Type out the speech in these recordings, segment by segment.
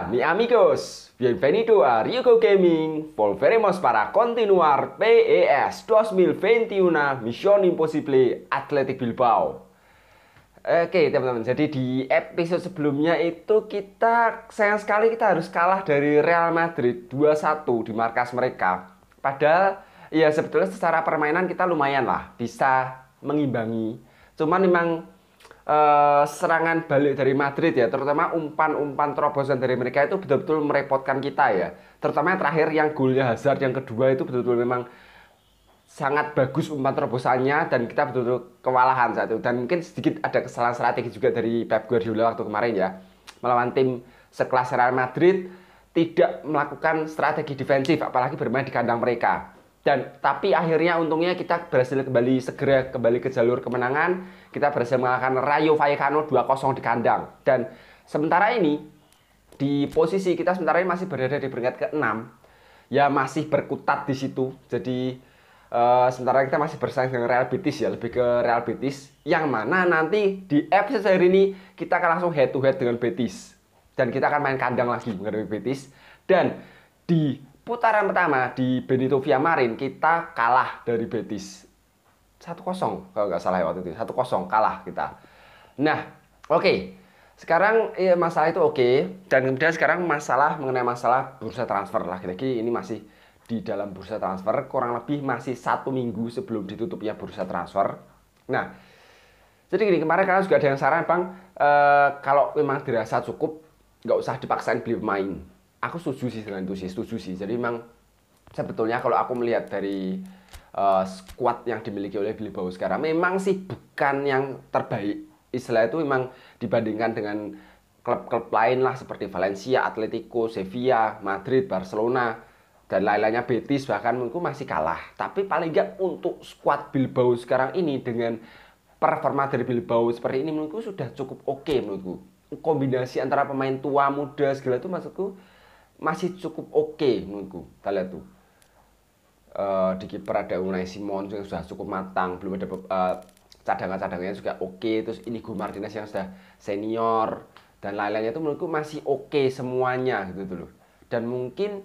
Hola, mi amigos, bienvenido a Ryuko Gaming. Volveremos para continuar PES 2021 Mission Impossible Athletic Bilbao. Oke teman-teman, jadi di episode sebelumnya itu kita sayang sekali kita harus kalah dari Real Madrid 2-1 di markas mereka. Padahal ya sebetulnya secara permainan kita lumayan lah bisa mengimbangi. Cuman memang serangan balik dari Madrid ya, terutama umpan-umpan terobosan dari mereka itu betul-betul merepotkan kita ya. Terutama yang terakhir yang golnya Hazard yang kedua itu betul-betul memang sangat bagus umpan terobosannya dan kita betul-betul kewalahan saat itu. Dan mungkin sedikit ada kesalahan strategi juga dari Pep Guardiola waktu kemarin ya, melawan tim sekelas Real Madrid tidak melakukan strategi defensif apalagi bermain di kandang mereka. Dan tapi akhirnya untungnya kita berhasil segera kembali ke jalur kemenangan. Kita berhasil mengalahkan Rayo Vallecano 2-0 di kandang. Dan sementara ini di posisi kita sementara ini masih berada di peringkat ke-6. Ya masih berkutat di situ. Jadi sementara kita masih bersaing dengan Real Betis ya, lebih ke Real Betis, yang mana nanti di episode hari ini kita akan langsung head to head dengan Betis dan kita akan main kandang lagi menghadapi Betis. Dan di putaran pertama di Benito Villamarin kita kalah dari Betis 1-0 kalau nggak salah ya waktu itu, 1-0 kalah kita. Nah oke. Sekarang ya, masalah itu oke. Dan kemudian sekarang mengenai masalah bursa transfer, lagi-lagi ini masih di dalam bursa transfer, kurang lebih masih 1 minggu sebelum ditutupnya bursa transfer. Nah, jadi gini, kemarin kalian juga ada yang saran, Bang, kalau memang dirasa cukup, nggak usah dipaksain beli pemain. Aku setuju sih dengan itu sih, setuju sih. Jadi memang sebetulnya kalau aku melihat dari squad yang dimiliki oleh Bilbao sekarang, memang sih bukan yang terbaik. Istilah itu memang dibandingkan dengan klub-klub lain lah seperti Valencia, Atletico, Sevilla, Madrid, Barcelona, dan lain-lainnya, Betis bahkan menurutku masih kalah. Tapi paling nggak untuk skuad Bilbao sekarang ini dengan performa dari Bilbao seperti ini menurutku sudah cukup oke menurutku. Kombinasi antara pemain tua muda segala itu maksudku masih cukup oke menurutku. Kita lihat tuh di kiper ada Unai Simon yang sudah cukup matang, belum ada cadangan-cadangannya juga oke. Terus Inigo Martinez yang sudah senior dan lain-lainnya itu menurutku masih oke semuanya gitu loh. Dan mungkin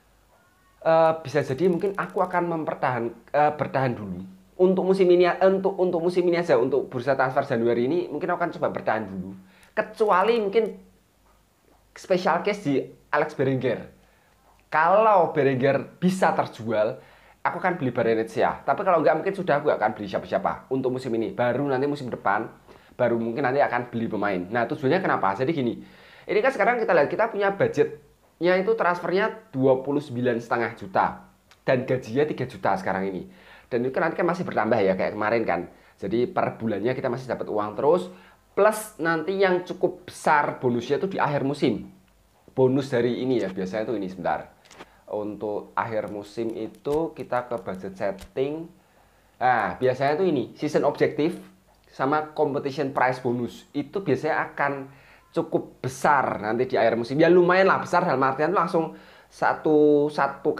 bisa jadi mungkin aku akan bertahan dulu untuk musim ini, untuk musim ini aja, untuk bursa transfer Januari ini mungkin aku akan coba bertahan dulu, kecuali mungkin special case di Alex Berenguer. Kalau Berenguer bisa terjual, aku akan beli Barrenetxea. Tapi kalau enggak, mungkin sudah aku gak akan beli siapa-siapa untuk musim ini. Baru nanti musim depan baru mungkin nanti akan beli pemain. Nah tujuannya kenapa? Jadi gini, ini kan sekarang kita lihat kita punya budget itu transfernya 29,5 juta dan gajinya 3 juta sekarang ini. Dan itu kan nanti kan masih bertambah ya kayak kemarin kan. Jadi per bulannya kita masih dapat uang terus, plus nanti yang cukup besar bonusnya itu di akhir musim. Bonus dari ini ya, biasanya tuh ini sebentar. Untuk akhir musim itu kita ke budget setting. Nah, biasanya tuh ini season objective sama competition price bonus. Itu biasanya akan cukup besar nanti di akhir musim. Ya lumayan lah besar, dalam artian langsung satu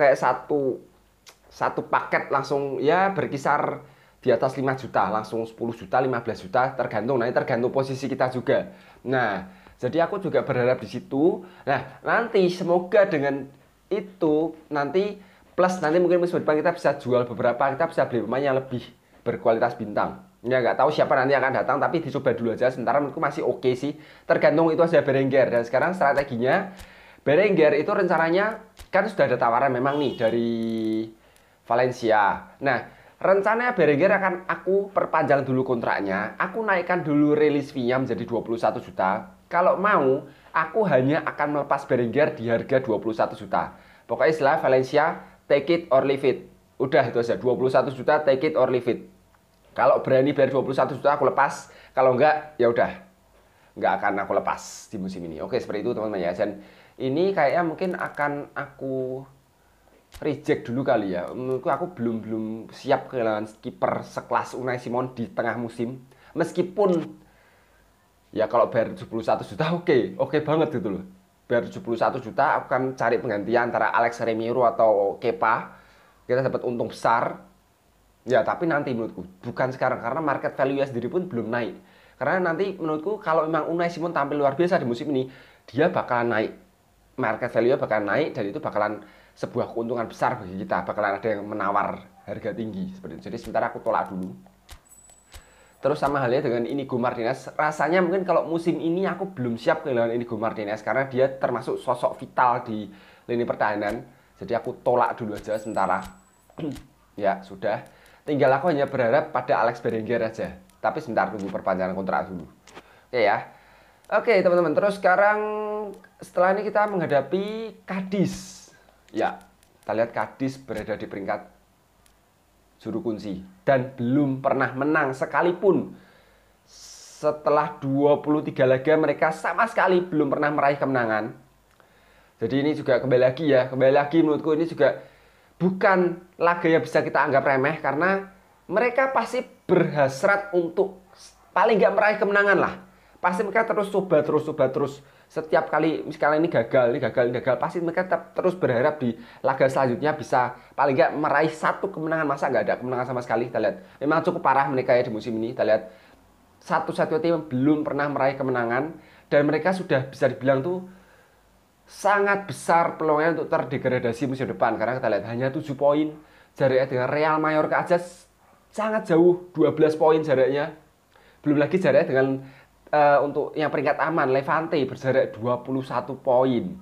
paket langsung ya berkisar di atas 5 juta, langsung 10 juta, 15 juta tergantung. Nanti tergantung posisi kita juga. Nah, jadi aku juga berharap di situ. Nah, nanti semoga dengan itu nanti plus nanti mungkin musim depan kita bisa jual beberapa, kita bisa beli pemain yang lebih berkualitas bintang. Ya nggak tahu siapa nanti akan datang, tapi dicoba dulu aja. Sementara menurutku masih oke sih. Tergantung itu aja Berenguer. Dan sekarang strateginya Berenguer itu rencananya kan sudah ada tawaran memang nih dari Valencia. Nah rencananya Berenguer akan aku perpanjang dulu kontraknya. Aku naikkan dulu release fee-nya menjadi 21 juta. Kalau mau aku hanya akan melepas Berenguer di harga 21 juta. Pokoknya istilah Valencia take it or leave it. Udah itu aja, 21 juta take it or leave it. Kalau berani bayar 21 juta aku lepas, kalau enggak ya udah enggak akan aku lepas di musim ini. Oke, seperti itu teman-teman ya. Dan ini kayaknya mungkin akan aku reject dulu kali ya. Menurutku aku belum siap kehilangan kiper sekelas Unai Simon di tengah musim. Meskipun ya kalau bayar 71 juta oke banget gitu loh. Bayar 71 juta aku akan cari penggantian antara Alex Remiro atau Kepa. Kita dapat untung besar. Ya tapi nanti menurutku bukan sekarang, karena market value sendiri pun belum naik. Karena nanti menurutku kalau memang Unai Simon tampil luar biasa di musim ini, dia bakalan naik. market value bakalan naik dan itu bakalan sebuah keuntungan besar bagi kita, bakalan ada yang menawar harga tinggi seperti itu. Jadi sementara aku tolak dulu. Terus sama halnya dengan Inigo Martinez, rasanya mungkin kalau musim ini aku belum siap kehilangan Inigo Martinez karena dia termasuk sosok vital di lini pertahanan. Jadi aku tolak dulu aja sementara. Ya sudah, tinggal aku hanya berharap pada Alex Berenguer aja. Tapi sebentar, tunggu perpanjangan kontrak dulu. Oke ya. Oke teman-teman, terus sekarang setelah ini kita menghadapi Cadiz. Ya, kita lihat Cadiz berada di peringkat juru kunci dan belum pernah menang sekalipun. Setelah 23 laga mereka sama sekali belum pernah meraih kemenangan. Jadi ini juga kembali lagi menurutku ini juga bukan laga yang bisa kita anggap remeh karena mereka pasti berhasrat untuk paling nggak meraih kemenangan lah. Pasti mereka terus coba terus. Setiap kali misalnya ini gagal, pasti mereka tetap terus berharap di laga selanjutnya bisa paling nggak meraih satu kemenangan. Masa nggak ada kemenangan sama sekali? Kita lihat memang cukup parah mereka ya di musim ini. Kita lihat satu-satunya tim belum pernah meraih kemenangan dan mereka sudah bisa dibilang tuh sangat besar peluangnya untuk terdegradasi musim depan karena kita lihat hanya 7 poin jaraknya dengan Real Mallorca aja sangat jauh, 12 poin jaraknya. Belum lagi jaraknya dengan untuk yang peringkat aman Levante berjarak 21 poin.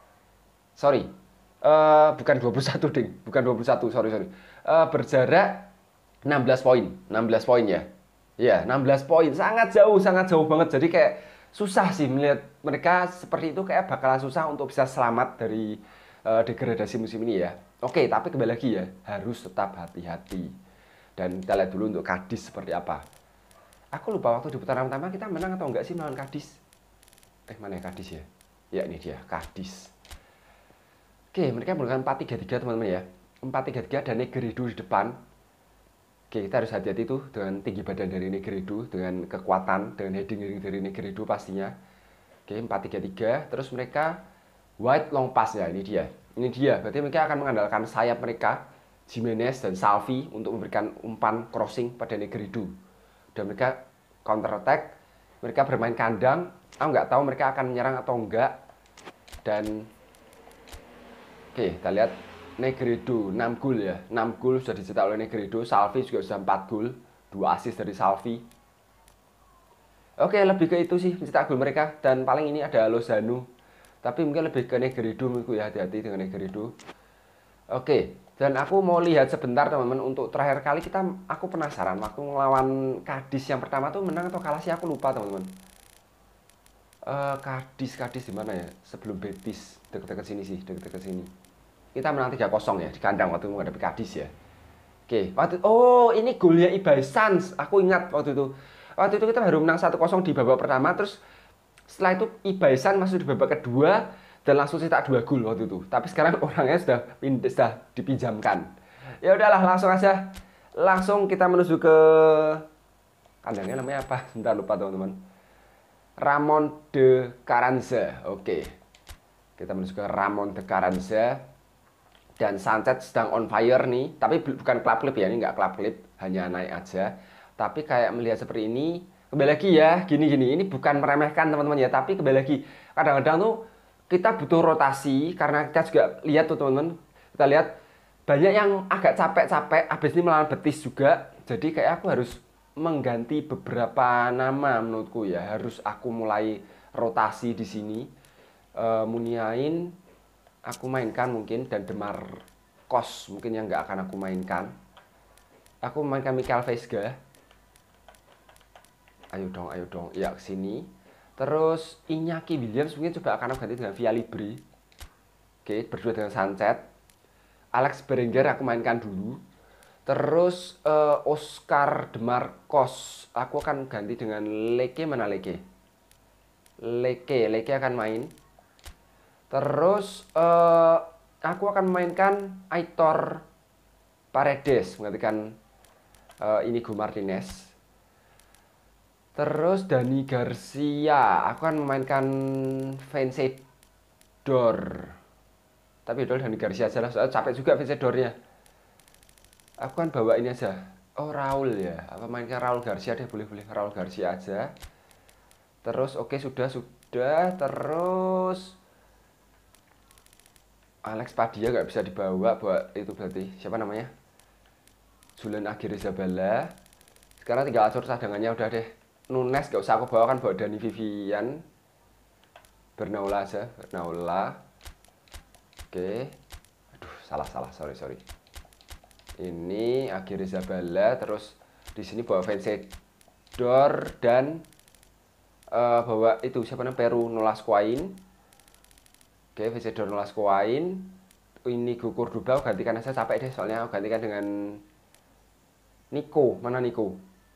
Sorry. Bukan 21 ding, bukan 21, sorry. Berjarak 16 poin. 16 poin ya. Iya, 16 poin. Sangat jauh banget. Jadi kayak susah sih melihat mereka seperti itu, kayak bakalan susah untuk bisa selamat dari degradasi musim ini ya. Oke, tapi kembali lagi ya, harus tetap hati-hati. Dan kita lihat dulu untuk Cadiz seperti apa. Aku lupa waktu di putaran pertama kita menang atau enggak sih melawan Cadiz. Mana ya Cadiz ya? Ya ini dia, Cadiz. Oke, mereka menggunakan 4-3-3 teman-teman ya. 4-3-3 dan Negredo di depan. Oke, kita harus hati-hati tuh dengan tinggi badan dari Negredo, dengan kekuatan, dengan heading dari Negredo pastinya. Oke, 4-3-3. Terus mereka wide long pass ya, ini dia. Berarti mereka akan mengandalkan sayap mereka, Jimenez dan Salvi untuk memberikan umpan crossing pada Negredo. Dan mereka counter attack, mereka bermain kandang. Aku nggak tahu mereka akan menyerang atau enggak. Dan oke, kita lihat Negredo 6 gol ya. 6 gol sudah dicetak oleh Negredo. Salvi juga sudah 4 gol, 2 assist dari Salvi. Oke, lebih ke itu sih mencetak gol mereka. Dan paling ini ada Lozano. Tapi mungkin lebih ke Negredo menurutku ya, hati-hati dengan Negredo. Oke, dan aku mau lihat sebentar teman-teman untuk terakhir kali aku penasaran waktu melawan Cadiz yang pertama tuh menang atau kalah sih aku lupa teman-teman. Cadiz di mana ya? Sebelum Betis, dekat-dekat sini sih, dekat-dekat sini. Kita menang 3-0 ya di kandang waktu menghadapi Cadiz ya. Oke, ini golnya Ibai Sans. Aku ingat waktu itu. Waktu itu kita baru menang 1-0 di babak pertama, terus setelah itu Ibai Sans masuk di babak kedua dan langsung cetak 2 gol waktu itu. Tapi sekarang orangnya sudah dipinjamkan. Ya udahlah, langsung kita menuju ke kandangnya namanya apa? Sebentar lupa teman-teman. Ramon de Carranza. Oke. Kita menuju ke Ramon de Carranza. Dan Sanchez sedang on fire nih. Tapi bukan club clip ya, ini nggak club clip, hanya naik aja. Tapi kayak melihat seperti ini, kembali lagi ya, gini. Ini bukan meremehkan teman-teman ya, tapi kembali lagi kadang-kadang tuh kita butuh rotasi karena kita juga lihat tuh teman-teman. Kita lihat banyak yang agak capek-capek habis ini melawan Betis juga. Jadi kayak aku harus mengganti beberapa nama menurutku ya. Harus aku mulai rotasi di sini. Muniain aku mainkan mungkin dan Demar Kos mungkin yang nggak akan aku mainkan. Aku mainkan Michael Vesga. Ayo dong. Ya kesini. Terus Iñaki Williams mungkin coba akan aku ganti dengan Via Libre. Oke, berdua dengan Sanchez. Alex Berenguer aku mainkan dulu. Terus Oscar Demarcos aku akan ganti dengan Leke. Mana Leke? Leke akan main. Terus aku akan mainkan Aitor Paredes menggantikan Inigo Martinez. Terus Dani Garcia, aku akan memainkan Vencedor. Tapi udah Dani Garcia aja lah, soalnya capek juga Vencedornya. Aku kan bawa ini aja. Oh Raul ya, apa mainkan Raul Garcia deh, boleh Raul Garcia aja. Terus oke sudah. Terus Alex Padilla nggak bisa dibawa buat itu berarti. Siapa namanya? Julian Aguirre-Zabala. Sekarang tinggal atur cadangannya udah deh. Nunes nggak usah aku bawa, kan bawa Dani Vivian. Bernaula aja, Bernaula. Oke. Aduh, salah, sorry. Ini Aguirre-Zabala, terus di sini bawa Vencedor dan bawa itu siapa namanya, Peru Nolascoain. Oke, Vencedor Nolascoain. Ini Gukur Dubau, gantikan aja, capek deh soalnya. Aku gantikan dengan Nico. Mana Nico?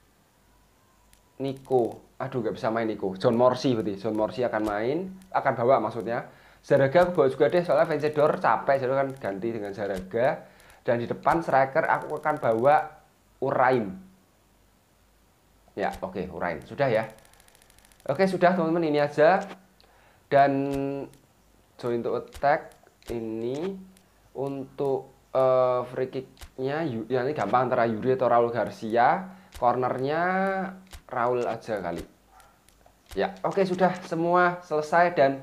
Aduh, nggak bisa main Nico. John Morsi berarti. John Morsi akan main, akan bawa maksudnya. Zaraga aku bawa juga deh, soalnya Vencedor capek, jadi kan ganti dengan Zaraga. Dan di depan striker aku akan bawa Uraim. Ya, oke, Uraim. Sudah ya. Oke, sudah teman-teman, ini aja. Dan join to attack ini untuk free kicknya ya, ini gampang antara Yuri atau Raul Garcia. Cornernya Raul aja kali. Ya, oke, sudah semua selesai dan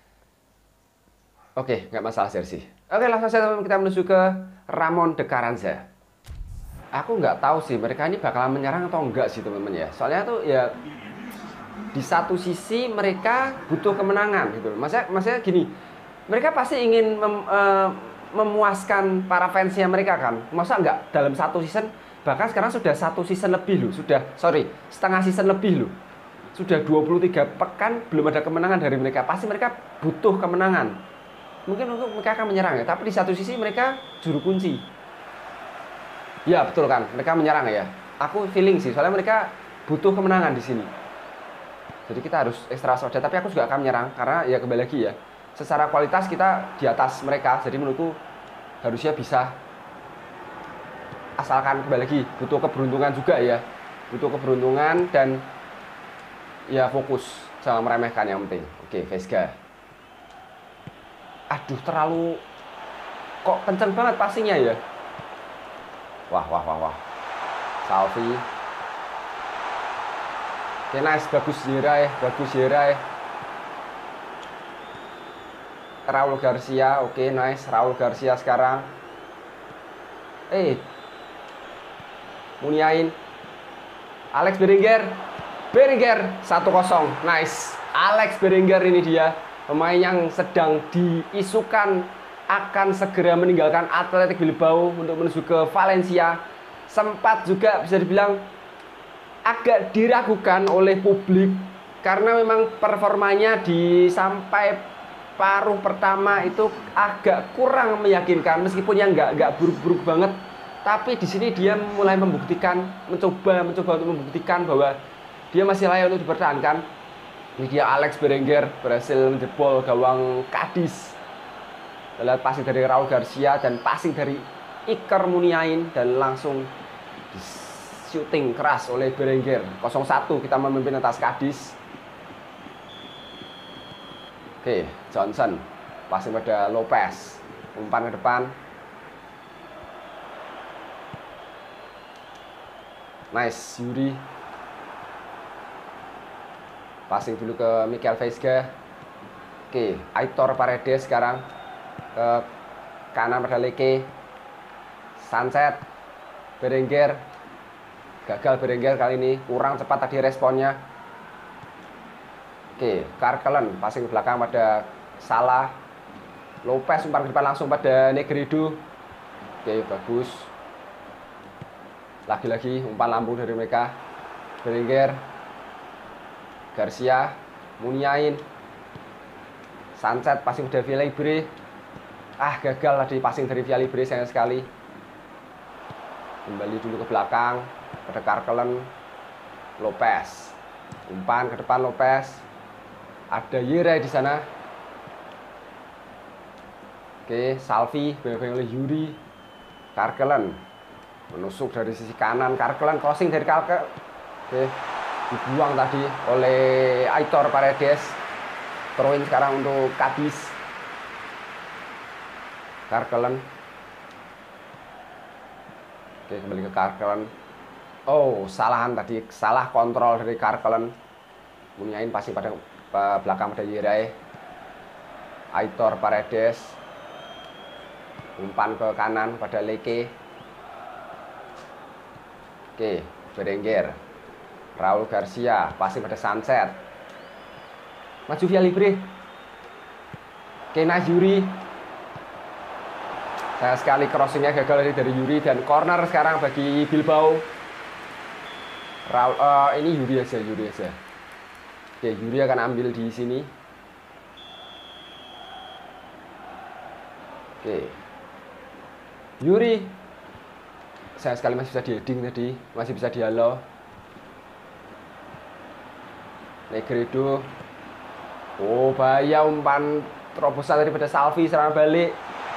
oke, nggak masalah jersey. Oke, langsung saja teman-teman, kita menuju ke Ramon de Carranza. Aku nggak tahu sih mereka ini bakalan menyerang atau enggak sih teman-teman ya. Soalnya tuh ya di satu sisi mereka butuh kemenangan gitu. Maksudnya gini, mereka pasti ingin memuaskan para fansnya mereka kan. Masa nggak dalam satu season, bahkan sekarang sudah satu season lebih loh, setengah season lebih loh. Sudah 23 pekan belum ada kemenangan dari mereka. Pasti mereka butuh kemenangan. Mungkin untuk mereka akan menyerang ya, tapi di satu sisi mereka juru kunci. Ya betul kan, mereka menyerang ya. Aku feeling sih, soalnya mereka butuh kemenangan di sini. Jadi kita harus ekstra waspada, tapi aku juga akan menyerang karena ya kembali lagi ya, secara kualitas kita di atas mereka. Jadi menurutku harusnya bisa, asalkan kembali lagi butuh keberuntungan juga ya, butuh keberuntungan dan ya fokus, jangan meremehkan yang penting. Oke, Vesga. Aduh, terlalu kok kenceng banget passingnya ya. Wah. Salvi. Oke, nice, bagus Yeray. Raul Garcia, oke, nice, Raul Garcia sekarang. Muniain. Alex Berenguer 1-0, nice. Alex Berenguer ini dia pemain yang sedang diisukan akan segera meninggalkan Athletic Bilbao untuk menuju ke Valencia. Sempat juga bisa dibilang agak diragukan oleh publik karena memang performanya di sampai paruh pertama itu agak kurang meyakinkan, meskipun yang nggak buruk-buruk banget, tapi di sini dia mulai mencoba untuk membuktikan bahwa dia masih layak untuk dipertahankan. Ini dia Alex Berenguer berhasil menjebol gawang Cadiz. Lihat passing dari Raul Garcia dan passing dari Iker Muniain dan langsung shooting keras oleh Berenguer. 0-1 kita memimpin atas Cadiz. Oke, Johnson passing pada Lopez, umpan ke depan. Nice, Yuri. Passing dulu ke Mikel Vesga. Oke, Aitor Paredes sekarang ke kanan pada Leke. Sunset, Berenguer. Gagal Berenguer kali ini, kurang cepat tadi responnya. Oke, Karkelen passing ke belakang pada Salah. Lopez umpan ke depan langsung pada Negredo. Oke, bagus. Lagi-lagi umpan lambung dari mereka. Berenguer, Garcia, Muniain, Sunset passing pada Villalibre. Gagal tadi passing dari Villalibre, sayang sekali. Kembali dulu ke belakang pada Karkelen. Lopez, umpan ke depan Lopez. Ada Yeray di sana. Oke, Salvi dipegang oleh Yuri. Karkelen menusuk dari sisi kanan. Karkelen crossing dari Karkelen. Oke, dibuang tadi oleh Aitor Paredes. Throw in sekarang untuk Cadiz. Karkelen. Oke, kembali ke Karkelen. Salahan tadi, salah kontrol dari Karkelen. Muniain passing pada belakang pada Yeray. Aitor Paredes. Umpan ke kanan pada Leke. Oke, Berenguer. Raul Garcia, passing pada Sunset. Maju via libre. Oke, nice Yuri. Sayang sekali crossingnya gagal dari Yuri, dan corner sekarang bagi Bilbao. Raul, ini Yuri aja. Oke, Yuri akan ambil di sini. Oke, Yuri. Sayang sekali masih bisa di-heading tadi, masih bisa dihalau. Negredo. Oh, bahaya umpan terobosan daripada Salvi, serangan balik.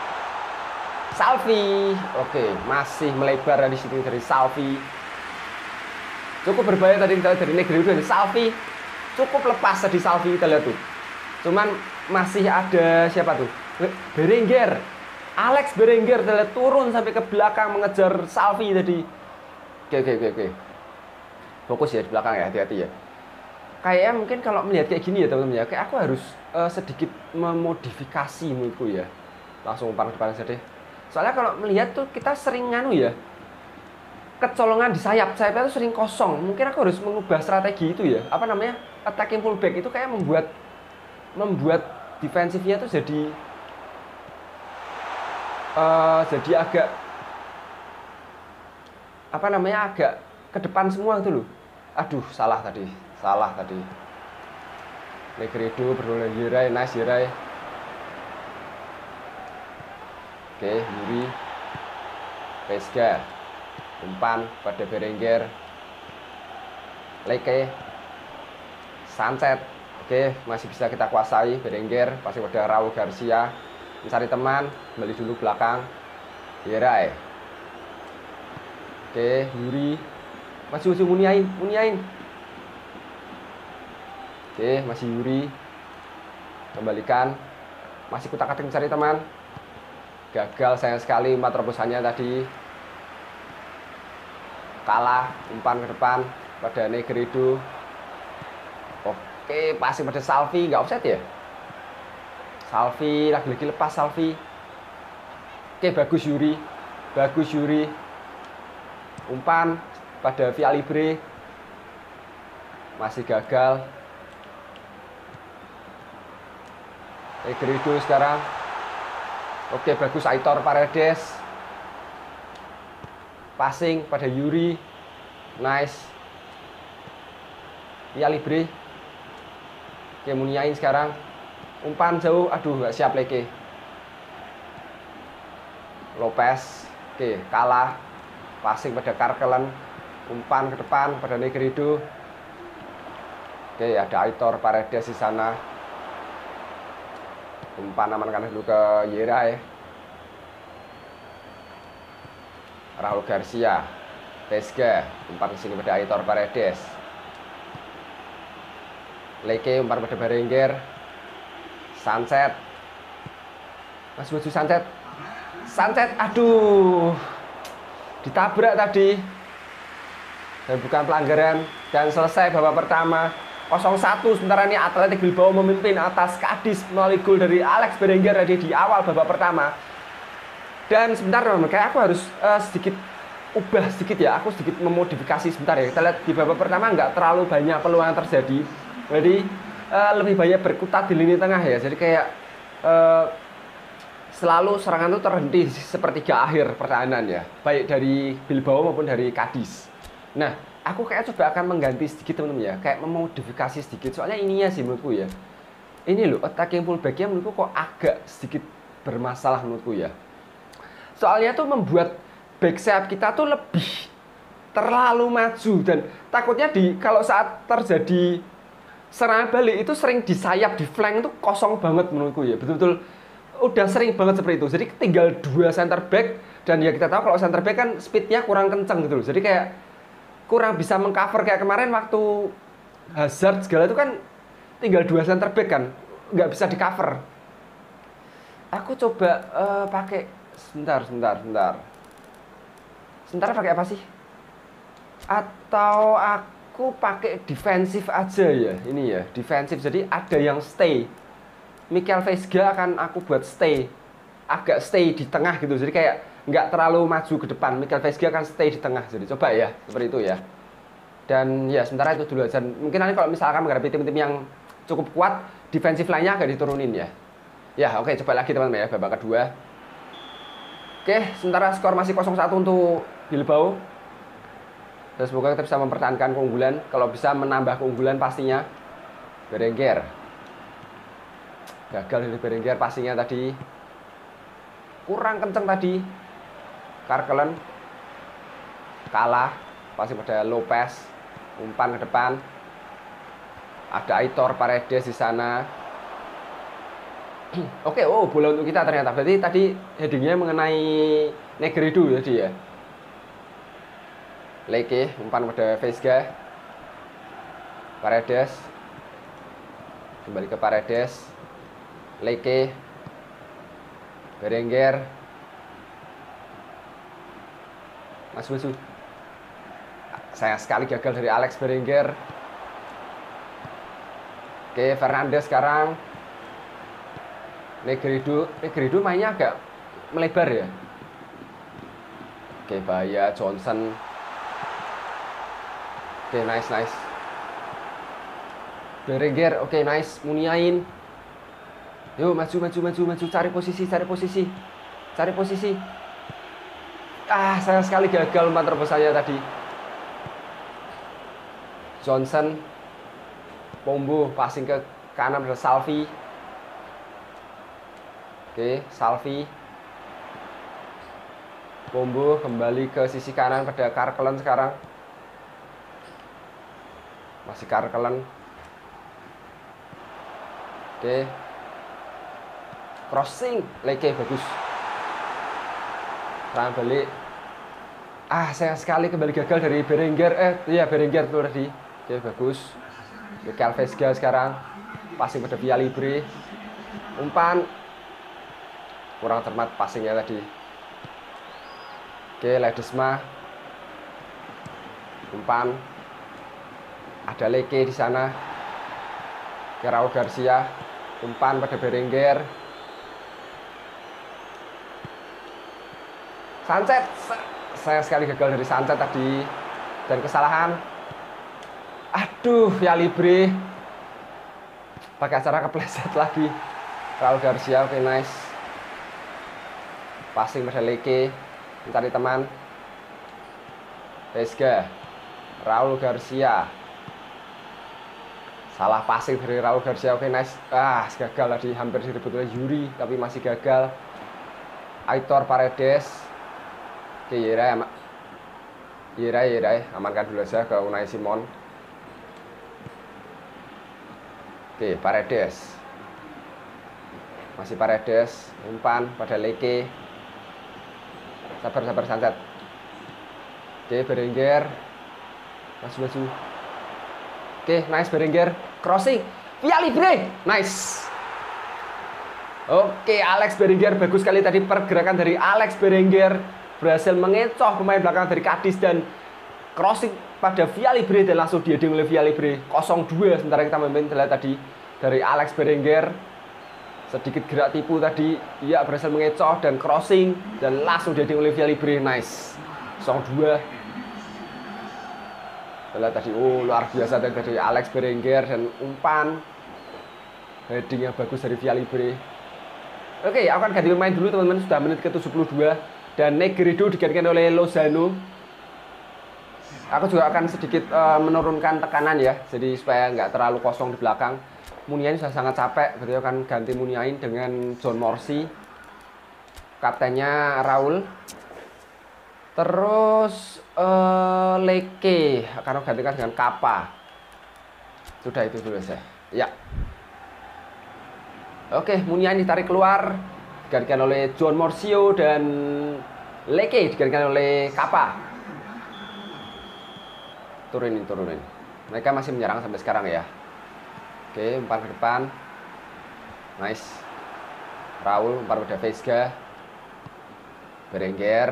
Salvi. Oke, masih melebar di situ dari Salvi. Cukup berbahaya tadi kita lihat dari Negredo dan Salvi. Cukup lepas tadi Salvi, kita lihat tuh. Cuman masih ada siapa tuh? Berenguer. Alex Berenguer terlihat turun sampai ke belakang mengejar Salvi tadi. Oke. Fokus ya di belakang ya, hati-hati ya. Kayaknya mungkin kalau melihat kayak gini ya teman-teman ya, kayak aku harus sedikit memodifikasi menurutku ya. Langsung umpan ke depan saja deh. Soalnya kalau melihat tuh kita sering nganu ya, kecolongan di sayapnya tuh sering kosong. Mungkin aku harus mengubah strategi itu ya. Apa namanya? Attacking fullback itu kayak membuat defensifnya tuh jadi agak apa namanya, agak ke depan semua gitu loh. Aduh, salah tadi. Negredo berulang Yeray, nice Yeray. Oke, Yuri. Pesga. Umpan pada Berenguer. Leke. Sunset. Oke, masih bisa kita kuasai. Berenguer, pasti pada Raul Garcia. Mencari teman, kembali dulu belakang. Yeray. Oke, Yuri. Masih Muniain. Oke, masih Yuri. Kembalikan. Masih kutak-katik mencari teman. Gagal sayang sekali umpan terobosannya tadi. Kalah, umpan ke depan pada Negredo. Oke, passing pada Salvi, nggak offset ya? Salvi, lagi-lagi lepas Salvi. Oke, bagus Yuri. Umpan pada via libre. Masih gagal. Negredo sekarang. Oke, bagus Aitor Paredes. Passing pada Yuri. Nice. Via libre. Oke, Muniain sekarang. Umpan jauh. Aduh, nggak siap Leke. Lopez. Oke, kalah. Passing pada Karkelen. Umpan ke depan pada Negredo. Oke, ada Aitor Paredes di sana. Umpan amankan dulu ke Yeray. Raul Garcia. Pesga. Umpan ke sini pada Aitor Paredes. Leke, umpan pada Berenguer. Sunset. Masih maju Sunset. Aduh. Ditabrak tadi. Dan bukan pelanggaran. Dan selesai babak pertama. 0-1. Sementara ini Athletic Bilbao memimpin atas Cadiz melalui gol dari Alex Berenguer tadi di awal babak pertama. Dan sebentar teman-teman, kayak aku harus sedikit ubah sedikit ya. Aku sedikit memodifikasi sebentar ya. Kita lihat di babak pertama nggak terlalu banyak peluang yang terjadi. Jadi lebih banyak berkutat di lini tengah ya. Jadi kayak selalu serangan itu terhenti di sepertiga akhir pertahanan ya. Baik dari Bilbao maupun dari Cadiz. Nah, aku kayak coba akan mengganti sedikit teman-teman ya. Kayak memodifikasi sedikit. Soalnya ininya sih menurutku ya. Ini loh, attacking fullback-nya menurutku kok agak sedikit bermasalah menurutku ya. Soalnya tuh membuat back sayap kita tuh lebih terlalu maju. Dan takutnya kalau saat terjadi serangan balik itu sering di sayap, di flank itu kosong banget menurutku ya. Betul-betul udah sering banget seperti itu. Jadi tinggal 2 center back. Dan ya kita tahu kalau center back kan speednya kurang kenceng gitu loh. Jadi kayak kurang bisa mengcover kayak kemarin waktu Hazard segala itu kan tinggal 2 center back kan, nggak bisa di cover. Aku coba pakai sebentar pakai apa sih? Atau aku pakai defensif aja ya, ini ya defensif. Jadi ada yang stay. Mikel Vesga akan aku buat stay. agak stay di tengah gitu. Jadi kayak nggak terlalu maju ke depan. Michael Vesga akan stay di tengah. Jadi coba ya seperti itu ya. Dan ya sementara itu dulu. Dan mungkin nanti kalau misalkan menghadapi tim-tim yang cukup kuat, defensive line-nya agak diturunin ya. Ya oke, coba lagi teman-teman ya babak kedua. Oke, sementara skor masih 0-1 untuk Bilbao. Dan semoga kita bisa mempertahankan keunggulan. Kalau bisa menambah keunggulan pastinya. Berenguer. Gagal dari Berenguer pastinya tadi. Kurang kenceng tadi. Karkelen. Kalah. Pasti pada Lopez. Umpan ke depan. Ada Aitor Paredes di sana. Oke, oh bola untuk kita ternyata. Berarti tadi headingnya mengenai Negredo ya dia. Leke, umpan pada Vesga. Paredes. Kembali ke Paredes. Leke. Berenguer. Maju. Sayang sekali gagal dari Alex Berenguer. Oke, Fernandes sekarang. Negredo mainnya agak melebar ya. Oke, bahaya Johnson. Oke, nice. Berenguer, oke, nice. Muniain. Yuk, maju. Cari posisi. Sayang sekali gagal umpan terobosannya tadi. Johnson. Pombo, passing ke kanan pada Salvi. Oke, Salvi. Pombo kembali ke sisi kanan pada Karkelen sekarang. Masih Karkelen. Oke. Crossing, Leke bagus. Serang balik. Sayang sekali kembali gagal dari Berenguer. Berenguer tuh tadi. Oke, bagus. Michael Vesga sekarang. Passing pada Via Libre. Umpan. Kurang cermat passingnya tadi. Oke, Ledesma. Umpan. Ada Leke di sana. Raul Garcia. Umpan pada Berenguer. Sanchez. Sayang sekali gagal dari Sanchez tadi. Dan kesalahan. Aduh, Via Libre. Pakai acara kepleset lagi. Raul Garcia, oke, nice. Passing pada Leke. Mencari teman. Vesga. Raul Garcia. Salah passing dari Raul Garcia, oke, nice. Gagal tadi, hampir direbut oleh Yuri, tapi masih gagal. Aitor Paredes. Oke, Yeray amankan dulu saja ke Unai Simon. Oke, Paredes. Masih Paredes. Umpan pada Leke. Sabar Sanchez. Oke, Berenguer. Maju. Oke, nice Berenguer. Crossing. Via Libre. Nice. Oke, Alex Berenguer. Bagus sekali tadi pergerakan dari Alex Berenguer. Berhasil mengecoh pemain belakang dari Cadiz dan crossing pada Via Libre dan langsung diheading oleh Via Libre 0-2. Sementara kita memimpin tadi dari Alex Berenguer. Sedikit gerak tipu tadi, ia berhasil mengecoh dan crossing dan langsung diheading oleh Via Libre. Nice. 0-2. Tadi luar biasa dari Alex Berenguer dan umpan heading yang bagus dari Via Libre. Oke, aku akan ganti pemain dulu teman-teman, sudah menit ke-72 dan Negredo digantikan oleh Lozano. Aku juga akan sedikit menurunkan tekanan ya, jadi supaya nggak terlalu kosong di belakang. Muniain sudah sangat capek, berarti akan ganti Muniain dengan John Morsi, kaptennya Raul. Terus Leke akan gantikan dengan Kappa. Sudah itu dulu saya. Ya. Oke, Muniain ditarik keluar, digantikan oleh John Morsio dan Leke digantikan oleh Kappa. Turunin. Mereka masih menyerang sampai sekarang ya. Oke, umpan ke depan. Nice. Raul umpan pada Vesga. Berenguer.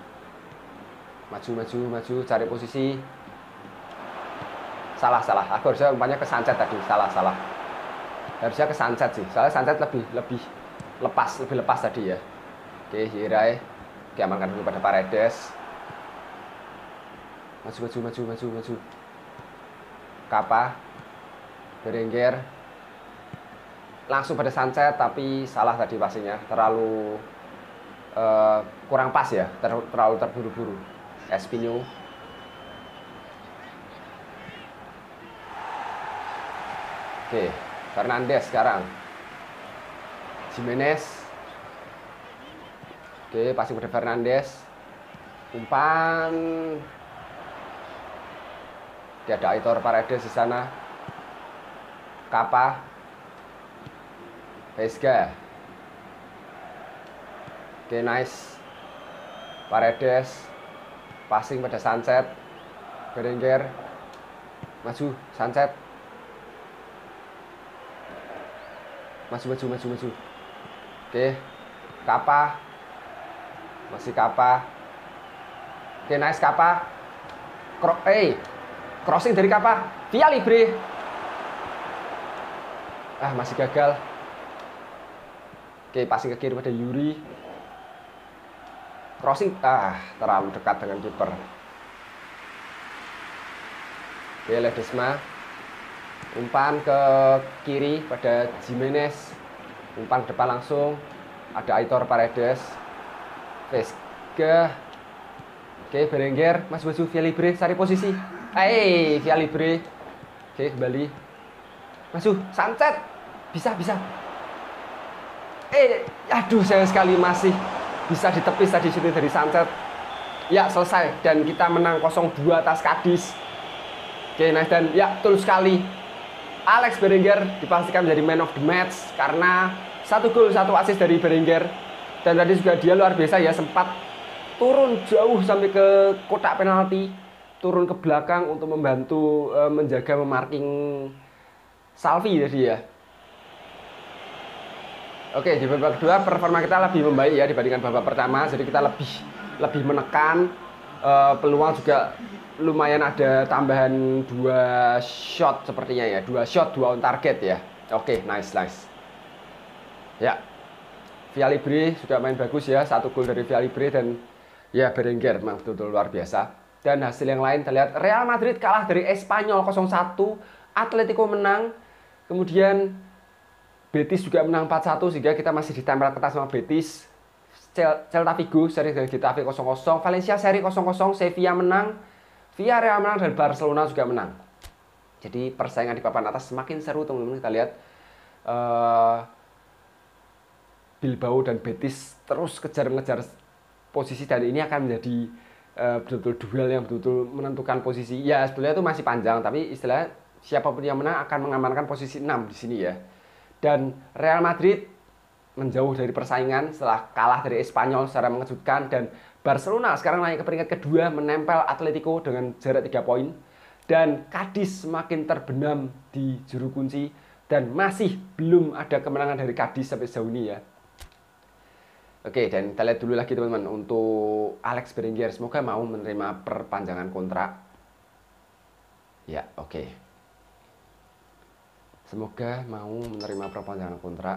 Maju, cari posisi. Salah. Aku harusnya umpannya ke Sanchez tadi. Salah. Harusnya ke Sanchez sih. Soalnya Sanchez lebih lepas tadi ya. Oke, Hirai diamankan dulu pada Paredes. Maju. Kappa, Berenguer, langsung pada Sanchez, tapi salah tadi passingnya, terlalu kurang pas ya, terlalu terburu-buru. Espinho, oke, Fernandes sekarang, Jimenez, oke, passing pada Fernandes, umpan, dia ada Aitor Paredes di sana, Kappa, Vesga, oke, nice, Paredes, passing pada Sanchez, Berenguer, maju, Sanchez, maju, oke, Kappa, masih Kappa, oke, nice Kappa, crossing dari Kappa, via libre, masih gagal, oke, passing ke kiri pada Yuri, crossing, terlalu dekat dengan kiper, oke, Ledesma, umpan ke kiri pada Jimenez, umpan depan langsung, ada Aitor Paredes, Vesga, oke, Berenguer, maju via libre, cari posisi, via libre, oke, kembali, maju, Sanchez, bisa, aduh, sayang sekali masih bisa ditepis tadi shooting dari Sanchez, ya selesai, dan kita menang 0-2 atas Cadiz, oke, nice, dan ya betul sekali, Alex Berenguer dipastikan menjadi man of the match karena 1 gol 1 assist dari Berenguer, dan tadi juga dia luar biasa ya, sempat turun jauh sampai ke kotak penalti, turun ke belakang untuk membantu menjaga memarking Salvi tadi ya. Oke, di babak kedua performa kita lebih membaik ya dibandingkan babak pertama, jadi kita lebih menekan, peluang juga lumayan, ada tambahan 2 shot sepertinya ya, 2 shot 2 on target ya. Oke, nice. Ya, via libre juga main bagus ya, 1 gol dari via libre, dan ya Berenguer memang betul-betul luar biasa. Dan hasil yang lain terlihat Real Madrid kalah dari Espanyol 0-1, Atletico menang, kemudian Betis juga menang 4-1, sehingga kita masih ditempel ketat sama Betis. Celta Vigo seri dengan Getafe 0-0, Valencia seri 0-0, Sevilla menang, Villarreal menang, dan Barcelona juga menang. Jadi persaingan di papan atas semakin seru teman-teman. Kita lihat Bilbao dan Betis terus kejar-ngejar posisi, dan ini akan menjadi betul-betul duel yang betul-betul menentukan posisi. Ya sebetulnya itu masih panjang, tapi istilahnya siapapun yang menang akan mengamankan posisi 6 di sini ya. Dan Real Madrid menjauh dari persaingan setelah kalah dari Espanyol secara mengejutkan, dan Barcelona sekarang naik ke peringkat kedua menempel Atletico dengan jarak 3 poin, dan Cadiz semakin terbenam di juru kunci, dan masih belum ada kemenangan dari Cadiz sampai sejauh ini ya. Oke, dan kita lihat dulu lagi teman-teman untuk Alex Berenguer, semoga mau menerima perpanjangan kontrak ya. Oke, semoga mau menerima perpanjangan kontrak.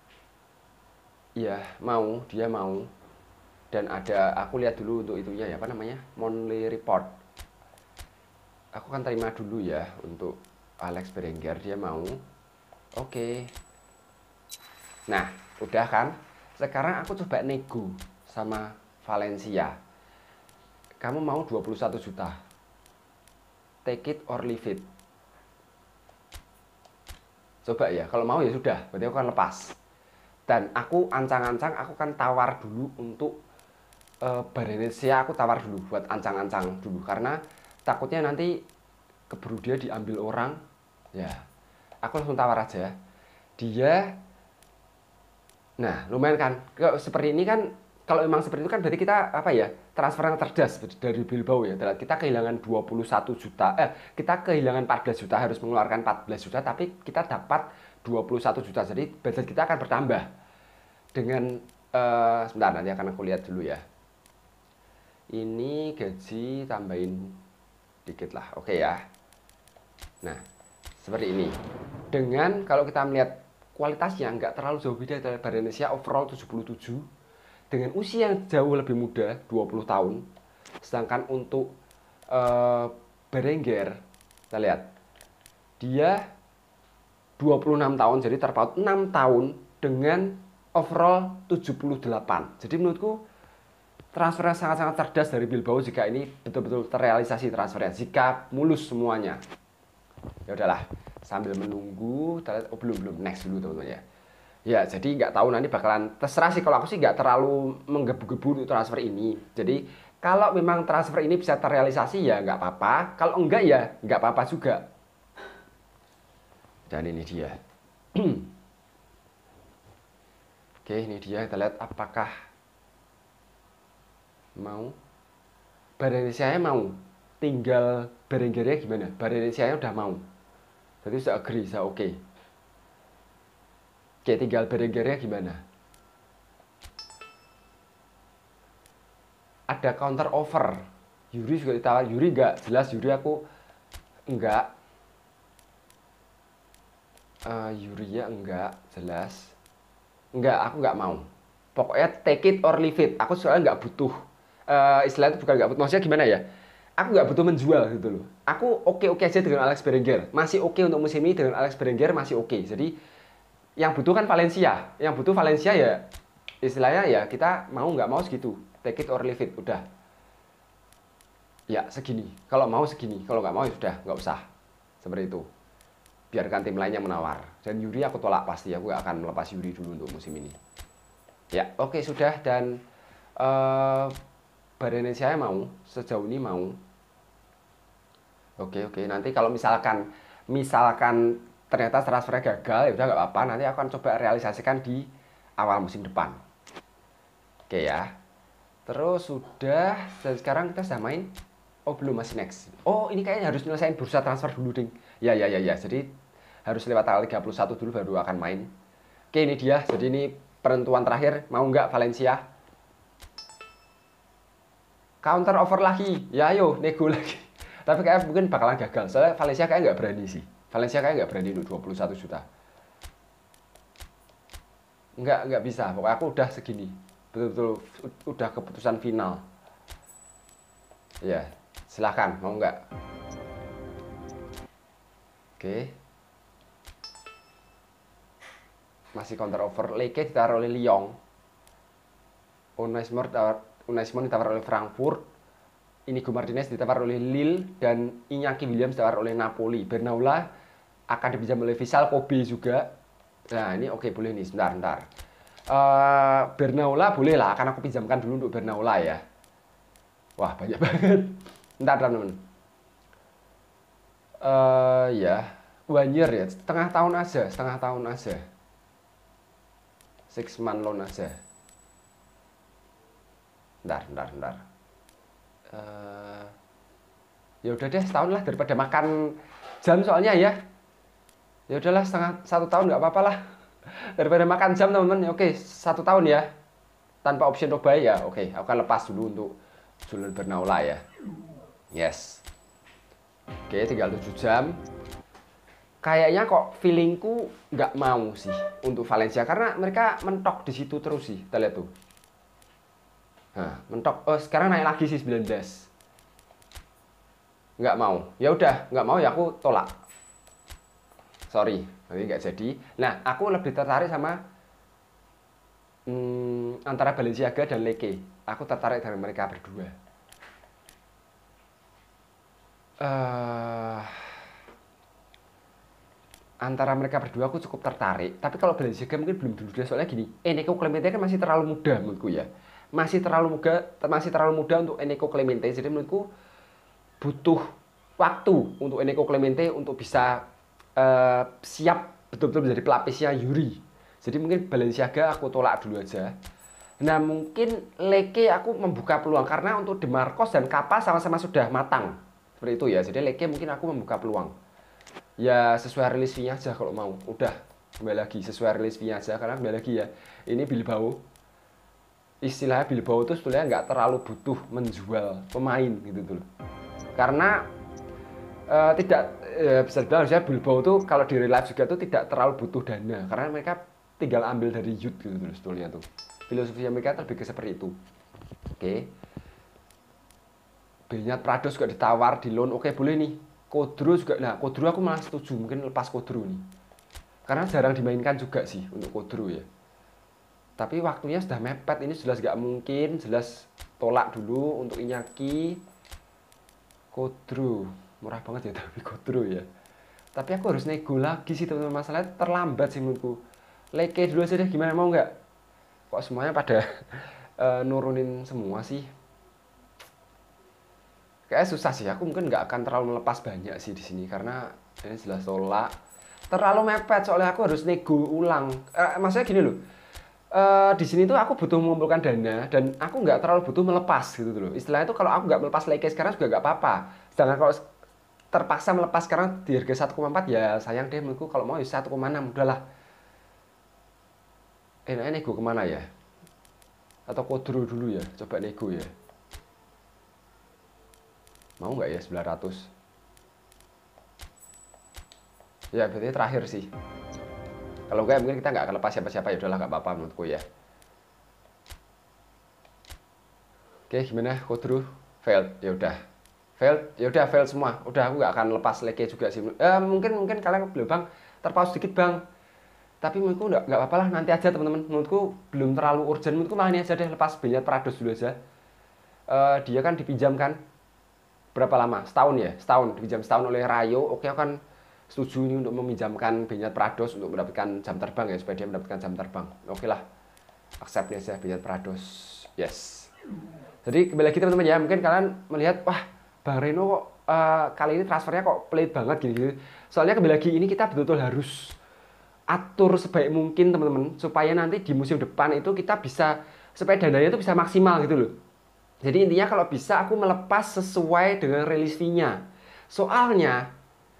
Iya, dia mau. Dan ada, aku lihat dulu untuk itunya ya, apa namanya, monthly report. Aku kan terima dulu ya untuk Alex Berenguer, dia mau. Oke. Nah, udah kan? Sekarang aku coba nego sama Valencia. Kamu mau 21 juta. Take it or leave it. Coba ya, kalau mau ya sudah, berarti aku akan lepas. Dan aku ancang-ancang, aku kan tawar dulu untuk Valencia, aku tawar dulu buat ancang-ancang dulu, karena takutnya nanti keburu dia diambil orang ya. Aku langsung tawar aja dia. Nah lumayan kan, seperti ini kan. Kalau memang seperti itu kan berarti kita apa ya, transfer yang cerdas dari Bilbao ya. Kita kehilangan 21 juta, kita kehilangan 14 juta, harus mengeluarkan 14 juta, tapi kita dapat 21 juta. Jadi budget kita akan bertambah dengan sebentar, nanti akan aku lihat dulu ya. Ini gaji tambahin dikit lah, oke ya. Nah seperti ini. Dengan kalau kita melihat kualitasnya nggak terlalu jauh beda dari Valencia, overall 77. dengan usia yang jauh lebih muda, 20 tahun. Sedangkan untuk Berenguer, kita lihat, dia 26 tahun, jadi terpaut 6 tahun dengan overall 78. Jadi menurutku transfernya sangat-sangat cerdas dari Bilbao jika ini betul-betul terrealisasi transfernya, jika mulus semuanya. Ya udahlah, sambil menunggu, belum next dulu teman-teman ya. Ya, jadi nggak tahu nanti bakalan, terserah sih, kalau aku sih nggak terlalu menggebu-gebu untuk transfer ini. Jadi kalau memang transfer ini bisa terrealisasi ya nggak apa-apa, kalau enggak ya nggak apa-apa juga. Dan ini dia. Oke, ini dia, kita lihat apakah mau. Barrenechea mau, tinggal Berenguernya gimana. Barrenechea udah mau, jadi sudah agree, sudah oke. Oke, tinggal Berenguernya gimana. Ada counter offer. Yuri juga ditawar. Yuri enggak, jelas Yuri aku enggak. Yuri ya enggak, jelas. Enggak, aku enggak mau. Pokoknya take it or leave it. Aku soalnya enggak butuh. Istilahnya bukan enggak butuh. Maksudnya gimana ya? Aku enggak butuh menjual gitu loh. Aku oke-oke aja dengan Alex Berenguer. Masih oke untuk musim ini dengan Alex Berenguer, masih oke. Jadi yang butuh kan Valencia. Yang butuh Valencia ya istilahnya ya kita mau nggak mau segitu. Take it or leave it, udah. Ya segini. Kalau mau segini. Kalau nggak mau ya sudah, nggak usah. Seperti itu. Biarkan tim lainnya menawar. Dan Yuri aku tolak pasti. Aku nggak akan melepas Yuri dulu untuk musim ini. Ya oke, sudah. Dan Barrenechea mau. Sejauh ini mau. Oke. Nanti kalau misalkan ternyata transfernya gagal, ya udah nggak apa-apa. Nanti aku akan coba realisasikan di awal musim depan. Oke ya. Terus sudah, dan sekarang kita sudah main. Oh belum, masih next. Oh ini kayaknya harus nyelesain bursa transfer dulu ding. Ya. Jadi harus lewat tanggal 31 dulu baru akan main. Oke, ini dia. Jadi ini penentuan terakhir. Mau nggak Valencia? Counter offer lagi. Ya ayo, nego lagi. Tapi kayak mungkin bakalan gagal. Soalnya Valencia kayak nggak berani sih. Valencia kayak nggak berani untuk 21 juta. Nggak bisa. Pokoknya aku udah segini. Betul-betul udah keputusan final. Ya, silahkan. Mau nggak? Oke. Masih counter offer. Leke ditaruh oleh Lyon. Unai Simon ditawar oleh Frankfurt. Inigo Martinez ditawar oleh Lille, dan Iñaki Williams ditawar oleh Napoli. Bernaula akan dipinjam oleh Vissel Kobe juga. Nah ini oke, boleh nih, sebentar. Bernaula boleh lah, akan aku pinjamkan dulu untuk Bernaula ya. Wah banyak banget. Bentar teman-teman. Ya, 1 year ya, setengah tahun aja. 6 month loan aja. Bentar. Ya udah deh, setahun lah daripada makan jam soalnya ya. Ya udahlah, 1 tahun nggak apa-apa lah. Daripada makan jam teman-teman. Oke, 1 tahun ya. Tanpa option buy ya. Oke, aku akan lepas dulu untuk Julian Bernaula ya. Yes. Oke, tinggal 7 jam. Kayaknya kok feelingku nggak mau sih untuk Valencia karena mereka mentok di situ terus sih. Kita lihat tuh. Nah, mentok. Oh, sekarang naik lagi sih 19. Nggak mau. Ya udah, nggak mau ya aku tolak. Sorry, nanti nggak jadi. Nah, aku lebih tertarik sama antara Balenciaga dan Leke. Aku tertarik dengan mereka berdua. Antara mereka berdua aku cukup tertarik. Tapi kalau Balenciaga mungkin belum dulu. Soalnya gini, Eneko Clemente kan masih terlalu muda menurutku ya. Masih terlalu muda untuk Eneko Clemente. Jadi menurutku butuh waktu untuk Eneko Clemente untuk bisa siap betul-betul menjadi pelapisnya Yuri. Jadi mungkin Balenciaga aku tolak dulu aja. Nah mungkin Leke aku membuka peluang karena untuk DeMarcos dan Kappa sama-sama sudah matang. Seperti itu ya. Jadi Leke mungkin aku membuka peluang. Ya sesuai rilis fee-nya aja kalau mau. Udah, kembali lagi sesuai rilis fee-nya aja karena kembali lagi ya. Ini Bilbao. Istilahnya Bilbao itu sebenarnya nggak terlalu butuh menjual pemain gitu tuh. Karena tidak bisa dibilang harusnya Bilbao tuh kalau di real life juga tuh tidak terlalu butuh dana karena mereka tinggal ambil dari youth gitu tuh sebetulnya tuh. Filosofi mereka lebih ke seperti itu. Oke. Beñat Prados juga ditawar di loan. Oke, boleh nih. Kodro juga. Nah, Kodro aku malah setuju. Mungkin lepas Kodro nih. Karena jarang dimainkan juga sih untuk Kodro ya. Tapi waktunya sudah mepet. Ini jelas gak mungkin. Jelas tolak dulu untuk Iñaki. Kodro. Murah banget ya tapi Kodro ya. Tapi aku harus nego lagi sih teman-teman. Masalahnya terlambat sih menurutku. Leke dulu aja deh. Gimana, mau nggak? Kok semuanya pada nurunin semua sih? Kayaknya susah sih. Aku mungkin nggak akan terlalu melepas banyak sih di sini karena ini jelas tolak. Terlalu mepet soalnya aku harus nego ulang. Maksudnya gini loh. Di sini tuh aku butuh mengumpulkan dana dan aku nggak terlalu butuh melepas gitu loh. Istilahnya tuh kalau aku nggak melepas leke sekarang juga nggak apa-apa. Sedangkan kalau terpaksa melepas sekarang di harga 1,4 ya sayang deh menurutku. Kalau mau ya 1,6 udahlah. Enaknya nego kemana ya? Atau Kodro dulu ya? Coba nego ya. Mau nggak ya 900? Ya berarti terakhir sih. Kalau enggak mungkin kita nggak akan lepas siapa-siapa, ya udahlah nggak apa-apa menurutku ya. Oke, gimana Kodro? Failed, ya udah. Failed, ya udah failed semua. Udah aku nggak akan lepas leke juga sih. Mungkin kalian belum bang, terpaus sedikit bang. Tapi menurutku nggak apa-apa lah, nanti aja teman-teman. Menurutku belum terlalu urgent. Menurutku malah ini aja deh, lepas Beñat Prados dulu aja. Dia kan dipinjamkan berapa lama? Setahun ya? Setahun, dipinjam setahun oleh Rayo. Oke, aku kan setuju ini untuk meminjamkan Beñat Prados untuk mendapatkan jam terbang ya, supaya dia mendapatkan jam terbang. Oke lah, accept nih aja Beñat Prados. Yes. Jadi kembali lagi teman-teman ya, mungkin kalian melihat, wah Bang Reno kok kali ini transfernya kok pelit banget gini-gini. Soalnya kembali lagi ini kita betul-betul harus atur sebaik mungkin teman-teman, supaya nanti di musim depan itu kita bisa, supaya dananya itu bisa maksimal gitu loh. Jadi intinya kalau bisa aku melepas sesuai dengan release fee-nya. Soalnya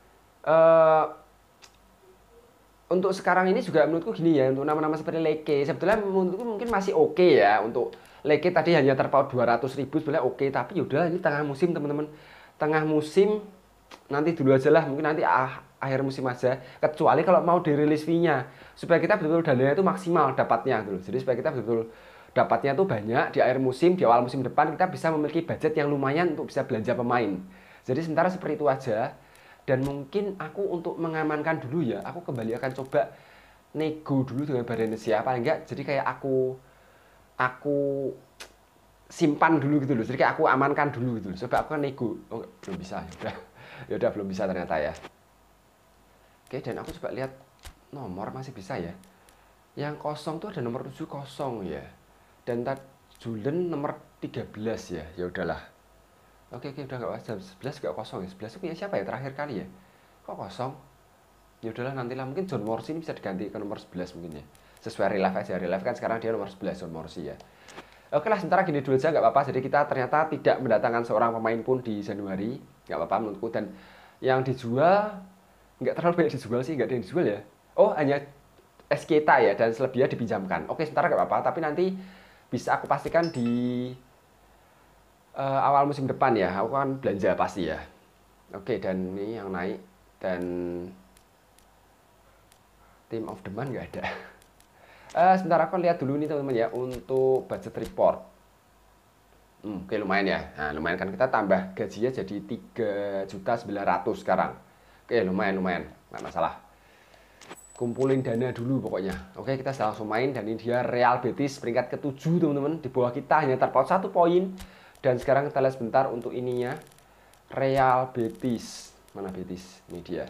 untuk sekarang ini juga menurutku gini ya, untuk nama-nama seperti Leke sebetulnya menurutku mungkin masih oke ya. Untuk Leke tadi hanya terpaut 200.000 sebenarnya oke, tapi yaudah ini tengah musim teman-teman. Tengah musim nanti dulu aja lah, mungkin nanti akhir musim aja, kecuali kalau mau dirilis fee-nya supaya kita betul-betul dananya itu maksimal dapatnya gitu. Jadi supaya kita betul-betul dapatnya tuh banyak di akhir musim, di awal musim depan kita bisa memiliki budget yang lumayan untuk bisa belanja pemain. Jadi sementara seperti itu aja. Dan mungkin aku untuk mengamankan dulu ya, aku kembali akan coba nego dulu dengan Valencia paling enggak. Jadi kayak aku simpan dulu gitu loh. Jadi kayak aku amankan dulu gitu loh. Coba aku kan nego. Oh, belum bisa. Ya udah belum bisa ternyata ya. Oke, dan aku coba lihat nomor masih bisa ya. Yang kosong tuh ada nomor 7 kosong ya. Dan Julen nomor 13 ya. Ya udahlah. Oke, udah nggak apa-apa. 11 nggak kosong ya. 11 itu punya siapa ya terakhir kali ya? Kok kosong? Ya udahlah, nantilah mungkin John Morsi ini bisa diganti ke nomor 11 mungkin ya. Sesuai real life aja. Real life kan sekarang dia nomor 11 John Morsi ya. Oke lah, sementara gini dulu aja nggak apa-apa. Jadi kita ternyata tidak mendatangkan seorang pemain pun di Januari. Nggak apa-apa menurutku. Dan yang dijual nggak terlalu banyak dijual sih. Nggak ada yang dijual ya. Oh, hanya Esketa ya. Dan selebihnya dipinjamkan. Oke, sementara nggak apa-apa. Tapi nanti bisa aku pastikan di awal musim depan ya, aku kan belanja pasti ya. Oke, dan ini yang naik. Dan team of the month nggak ada. Sebentar aku lihat dulu nih teman-teman ya, untuk budget report. Oke, lumayan ya. Nah, lumayan kan, kita tambah gajinya jadi 3.900.000 sekarang. Oke, lumayan, nggak masalah. Kumpulin dana dulu pokoknya. Oke, kita langsung main. Dan ini dia Real Betis peringkat ke-7 teman-teman. Di bawah kita hanya terpaut 1 poin. Dan sekarang kita lihat sebentar untuk ininya. Real Betis. Mana Betis? Ini dia.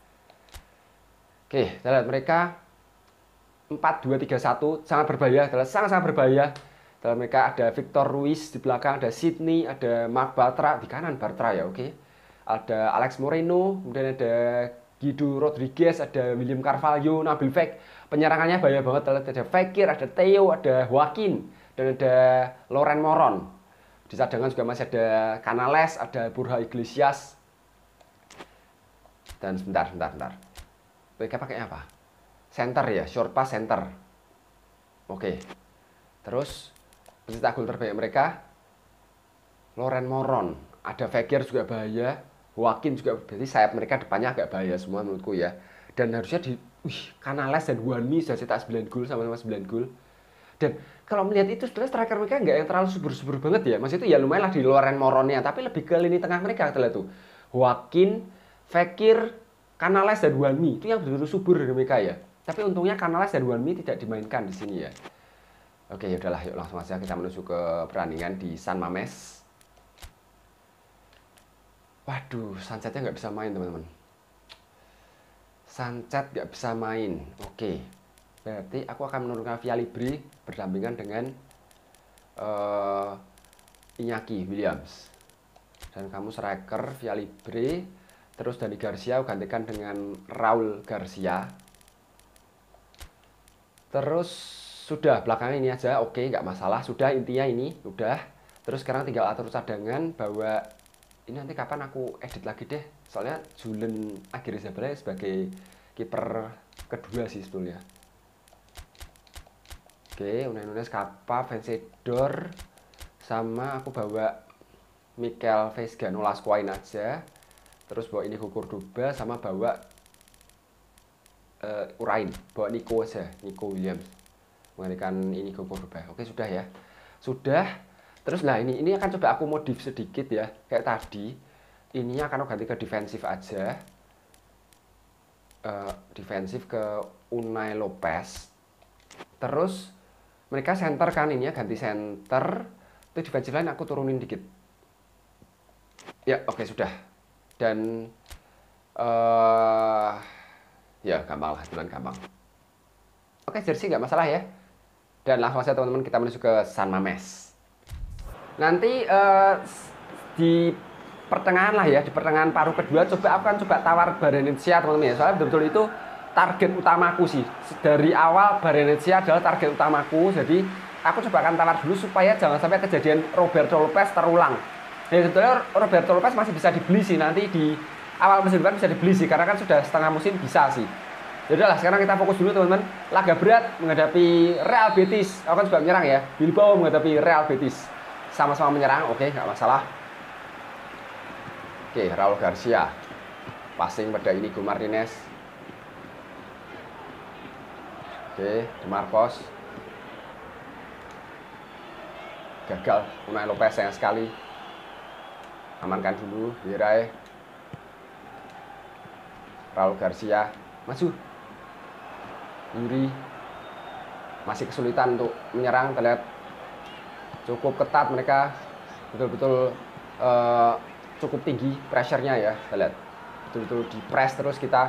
Oke, kita lihat mereka 4-2-3-1. Sangat berbahaya. Sangat-sangat berbahaya. Dalam mereka ada Victor Ruiz di belakang. Ada Sydney. Ada Marc Bartra. Di kanan Bartra ya, oke. Ada Alex Moreno. Kemudian ada Guido Rodriguez. Ada William Carvalho. Nabil Fekir. Penyerangannya bahaya banget. Ada Fekir. Ada Theo. Ada Joaquin. Dan ada Loren Moron. Di cadangan juga masih ada Canales, ada Borja Iglesias. Dan sebentar. Mereka pakai apa? Center ya, short pass center. Oke. Terus pencetak gol terbaik mereka Loren Moron. Ada Fekir juga bahaya. Joaquin juga, berarti sayap mereka depannya agak bahaya semua menurutku ya. Dan harusnya Canales dan Juanmi sudah cetak 9 gol, sama-sama 9 gol. Dan kalau melihat itu sebenarnya striker mereka nggak yang terlalu subur-subur banget ya. Maksudnya itu ya lumayan lah di Loren Moronnya, tapi lebih ke lini tengah mereka kita lihat tuh. Joaquin, Fekir, Canales dan Wanmi itu yang betul-betul subur dari mereka ya. Tapi untungnya Canales dan Wanmi tidak dimainkan di sini ya. Oke, ya udahlah, yuk langsung aja kita menuju ke perandingan di San Mames. Waduh, Sanchez-nya nggak bisa main teman-teman. Sanchez nggak bisa main. Oke. Berarti aku akan menurunkan Via Libre berdampingan dengan Iñaki Williams. Dan kamu striker Via Libre. Terus Dani Garcia gantikan dengan Raul Garcia. Terus sudah belakangnya ini aja. Oke, nggak masalah. Sudah intinya ini. Udah. Terus sekarang tinggal atur cadangan bahwa ini nanti kapan aku edit lagi deh. Soalnya Julen Aguirre-Zabala sebagai kiper kedua sih sebetulnya. Oke, Unai Nunez, Kappa, Vencedor, sama aku bawa Mikel Vesga, Nolascoin aja. Terus bawa ini Cordoba, sama bawa Urain, bawa Nico aja, Nico Williams. Menggantikan ini Cordoba. Oke, sudah ya. Sudah. Terus nah ini akan coba aku modif sedikit ya, kayak tadi. Ini akan aku ganti ke defensif aja. Defensif ke Unai Lopez. Terus mereka center kan ini ya, ganti center. Itu defensive line aku turunin dikit. Ya, oke sudah. Dan ya gampang lah, jalan gampang. Oke, jersey nggak masalah ya. Dan langsung saja teman-teman kita menuju ke San Mames. Nanti di pertengahan lah ya, di pertengahan paruh kedua aku akan coba tawar Barrenetxea teman-teman ya. Soalnya betul-betul itu target utamaku sih. Dari awal Barrenetxea adalah target utamaku. Jadi aku coba akan tawar dulu supaya jangan sampai kejadian Roberto Lopez terulang. Ya sebetulnya Roberto Lopez masih bisa dibeli sih, nanti di awal musim depan bisa dibeli sih, karena kan sudah setengah musim bisa sih. Yaudahlah, sekarang kita fokus dulu teman-teman. Laga berat menghadapi Real Betis. Aku kan juga menyerang ya. Bilbao menghadapi Real Betis. Sama-sama menyerang, oke, nggak masalah. Oke, Raul Garcia. Passing pada Inigo Martinez. Oke, De Marcos. Gagal, Unai Lopez sayang sekali. Amankan dulu, Viray. Raul Garcia. Maju. Yuri. Masih kesulitan untuk menyerang, terlihat cukup ketat mereka. Betul-betul cukup tinggi pressure-nya ya, kita lihat. Betul-betul di press terus kita.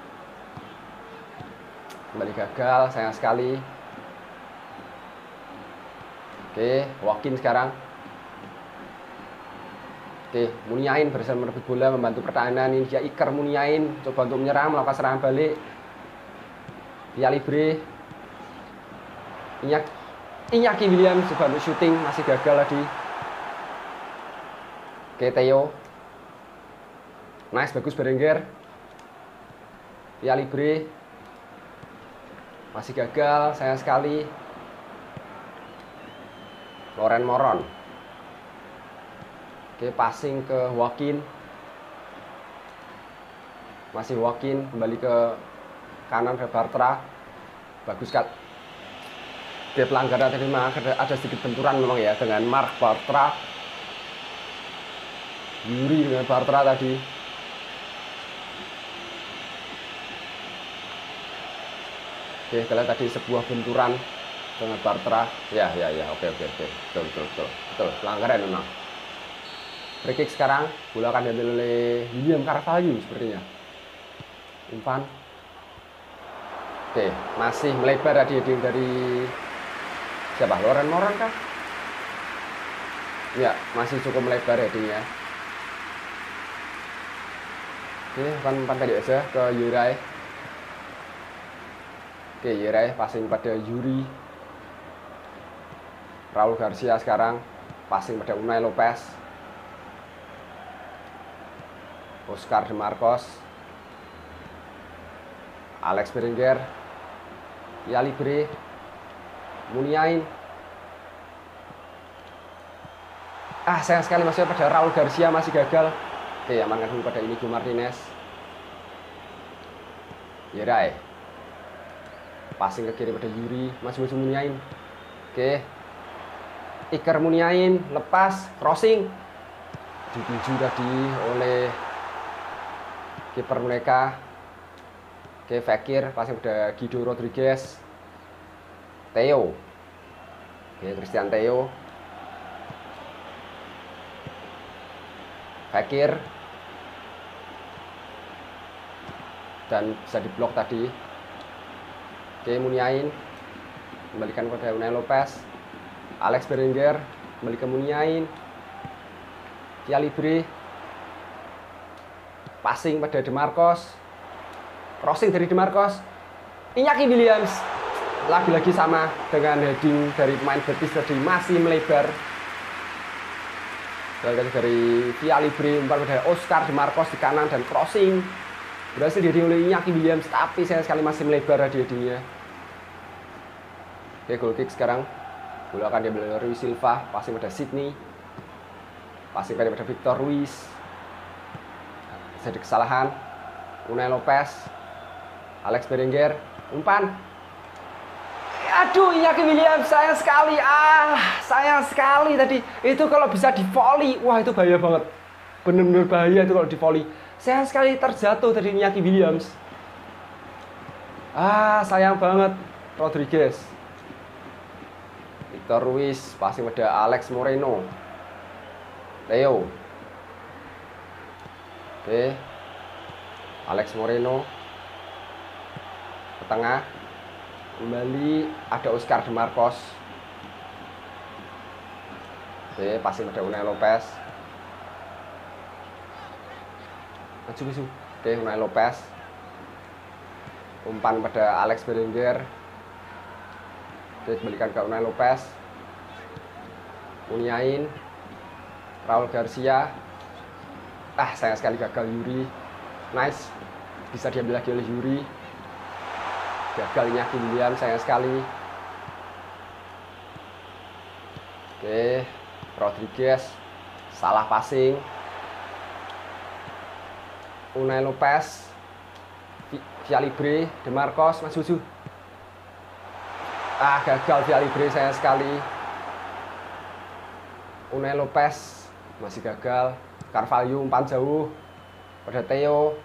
Kembali gagal, sayang sekali. Oke, Joaquin sekarang. Oke, Muniain berusaha merebut bola, membantu pertahanan. Ini dia Iker Muniain, coba untuk menyerang, melakukan serangan balik. Via Libre. Iñaki Williams coba untuk shooting, masih gagal tadi. Oke, Theo. Nice, bagus Berenguer. Via Libre. Masih gagal, sayang sekali. Loren Moron. Oke, passing ke Joaquin. Masih Joaquin, kembali ke kanan ke Bartra. Bagus kan. Dia pelanggaran tadi memang ada sedikit benturan memang ya dengan Marc Bartra. Yuri dengan Bartra tadi. Oke, kita lihat tadi sebuah benturan dengan Bartra. Ya, oke. Betul, pelanggaran memang. Free kick sekarang, bola akan diambil oleh William Carvalho sepertinya. Umpan. Oke, masih melebar tadi dari siapa? Loren Moron kah? Ya, masih cukup melebar headingnya. Oke, umpan tadi aja ke Yurai. Oke, Yurai passing pada Yuri. Raul Garcia sekarang passing pada Unai Lopez. Oscar De Marcos. Alex Berenguer. Via Libre. Muniain. Sayang sekali masih pada Raul Garcia, masih gagal. Oke, amankan dulu pada Inigo Martinez. Yeray. Passing ke kiri pada Yuri, masih Muniain. Oke. Iker Muniain lepas, crossing. Dituju tadi oleh kiper mereka. Oke, Fekir, passing pada Guido Rodriguez. Theo. Oke, Christian Theo. Fekir. Dan bisa diblok tadi. Oke, Muniain. Kembalikan kepada Unai Lopez. Alex Berenguer. Kembali ke Muniain. Via Libre. Passing pada De Marcos. Crossing dari De Marcos. Iñaki Williams. Lagi-lagi sama dengan heading dari pemain Betis tadi, masih melebar. Dari Via Libre umpan pada Oscar De Marcos di kanan dan crossing. Berhasil diheading oleh Iñaki Williams, tapi sayang sekali masih melebar di headingnya. Oke, goal kick sekarang. Bola akan diambil oleh Rui Silva, passing pada Sydney. Passing pada Victor Ruiz. Jadi kesalahan. Unai Lopez. Alex Berenguer. Umpan. Aduh, Iñaki Williams, sayang sekali. Sayang sekali tadi. Itu kalau bisa di volley, wah itu bahaya banget. Bener-bener bahaya itu kalau di volley. Sayang sekali terjatuh tadi Iñaki Williams. Sayang banget. Rodriguez. Victor Ruiz, passing pada Alex Moreno. Theo. Oke. Alex Moreno. Ke tengah. Kembali ada Oscar De Marcos. Oke, passing pada Unai Lopez. Maju. Oke, Unai Lopez. Umpan pada Alex Berenguer. Oke, kembalikan ke Unai Lopez. Muniain. Raul Garcia. Sayang sekali gagal Yuri. Nice. Bisa diambil lagi oleh Yuri. Gagal Iñaki Williams, sayang sekali. Oke, Rodriguez. Salah passing. Unai Lopez. Via Libre, De Marcos, maju. Gagal Via Libre, sayang sekali. Unai Lopez masih gagal. Carvalho umpan jauh pada Theo.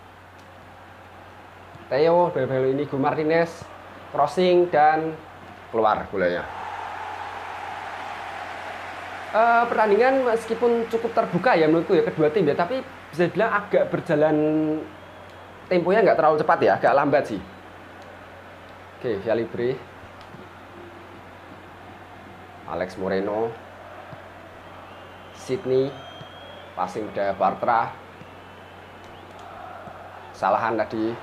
Berbeda ini Gu Martinez, crossing dan keluar bolanya. Pertandingan meskipun cukup terbuka ya menurutku ya kedua tim ya, tapi bisa dibilang agak berjalan temponya nggak terlalu cepat ya, agak lambat sih. Oke, Via Libre. Alex Moreno. Sydney. Passing pada Bartra. Kesalahan tadi.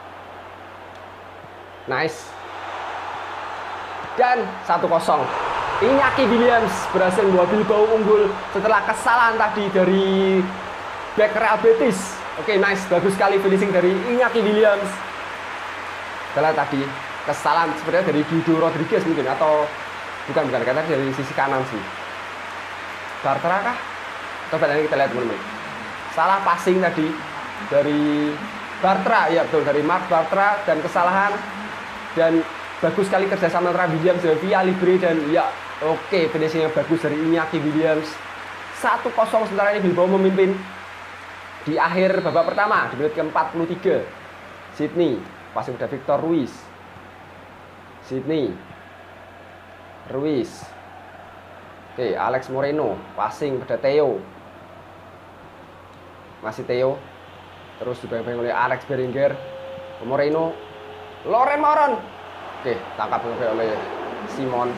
Nice. Dan 1-0. Iñaki Williams berhasil membawa Bilbao unggul setelah kesalahan tadi dari back Real Betis. Oke, nice. Bagus sekali finishing dari Iñaki Williams. Setelah tadi kesalahan sebenarnya dari Guido Rodriguez mungkin, atau bukan karena dari sisi kanan sih. Bartra kah? Coba nanti kita lihat teman-teman. Salah passing tadi dari Bartra, ya betul, dari Marc Bartra, dan kesalahan. Dan bagus sekali kerjasama antara Williams dan Via Libre, dan ya oke, finishing yang bagus dari Iñaki Williams. 1-0 sementara ini Bilbao memimpin di akhir babak pertama di menit ke-43. Sydney, passing pada Victor Ruiz. Sydney. Ruiz. Oke, Alex Moreno, passing pada Theo. Masih Theo. Terus dibayang-bayang oleh Alex Berenguer. Moreno. Loren Moron. Oke, tangkap oleh Simon.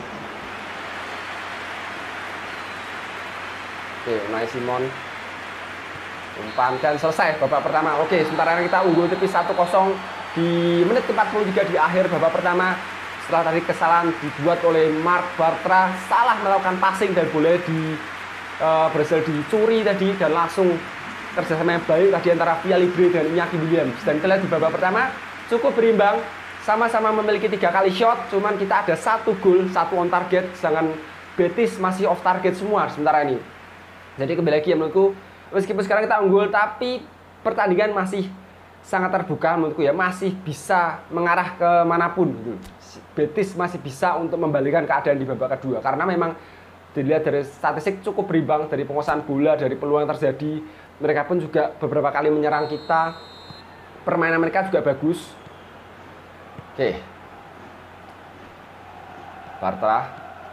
Oke, Unai Simon. Umpan dan selesai babak pertama. Oke, sementara kita unggul tipis 1-0 di menit ke-43 di akhir babak pertama. Setelah tadi kesalahan dibuat oleh Marc Bartra, salah melakukan passing dan bola berhasil dicuri tadi, dan langsung kerjasama yang baik tadi antara Via Libre dan Iñaki Williams. Dan kita lihat di babak pertama cukup berimbang, sama-sama memiliki 3 kali shot, cuman kita ada 1 gol, 1 on target, sedangkan Betis masih off target semua sementara ini. Jadi kembali lagi ya menurutku, meskipun sekarang kita unggul, tapi pertandingan masih sangat terbuka menurutku ya, masih bisa mengarah ke manapun gitu. Betis masih bisa untuk membalikan keadaan di babak kedua karena memang dilihat dari statistik cukup berimbang, dari penguasaan bola, dari peluang yang terjadi. Mereka pun juga beberapa kali menyerang kita. Permainan mereka juga bagus. Oke. Bartra,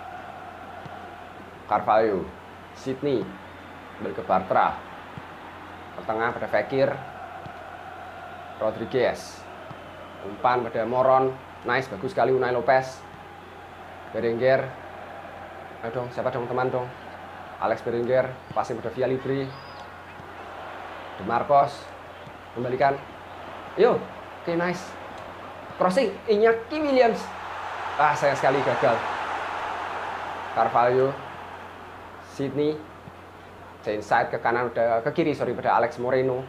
Carvalho, Sydney, kembali ke Bartra. Ke tengah pada Fekir, Rodriguez, umpan pada Moron, nice, bagus sekali Unai Lopez, Berenguer. Ayo dong, siapa dong teman dong? Alex Berenguer, passing pada Via Libre. De Marcos, kembalikan. Yo, oke, nice. Crossing, Iñaki Williams. Sayang sekali gagal. Carvalho, Sydney, inside ke kanan, ke kiri, sorry, pada Alex Moreno.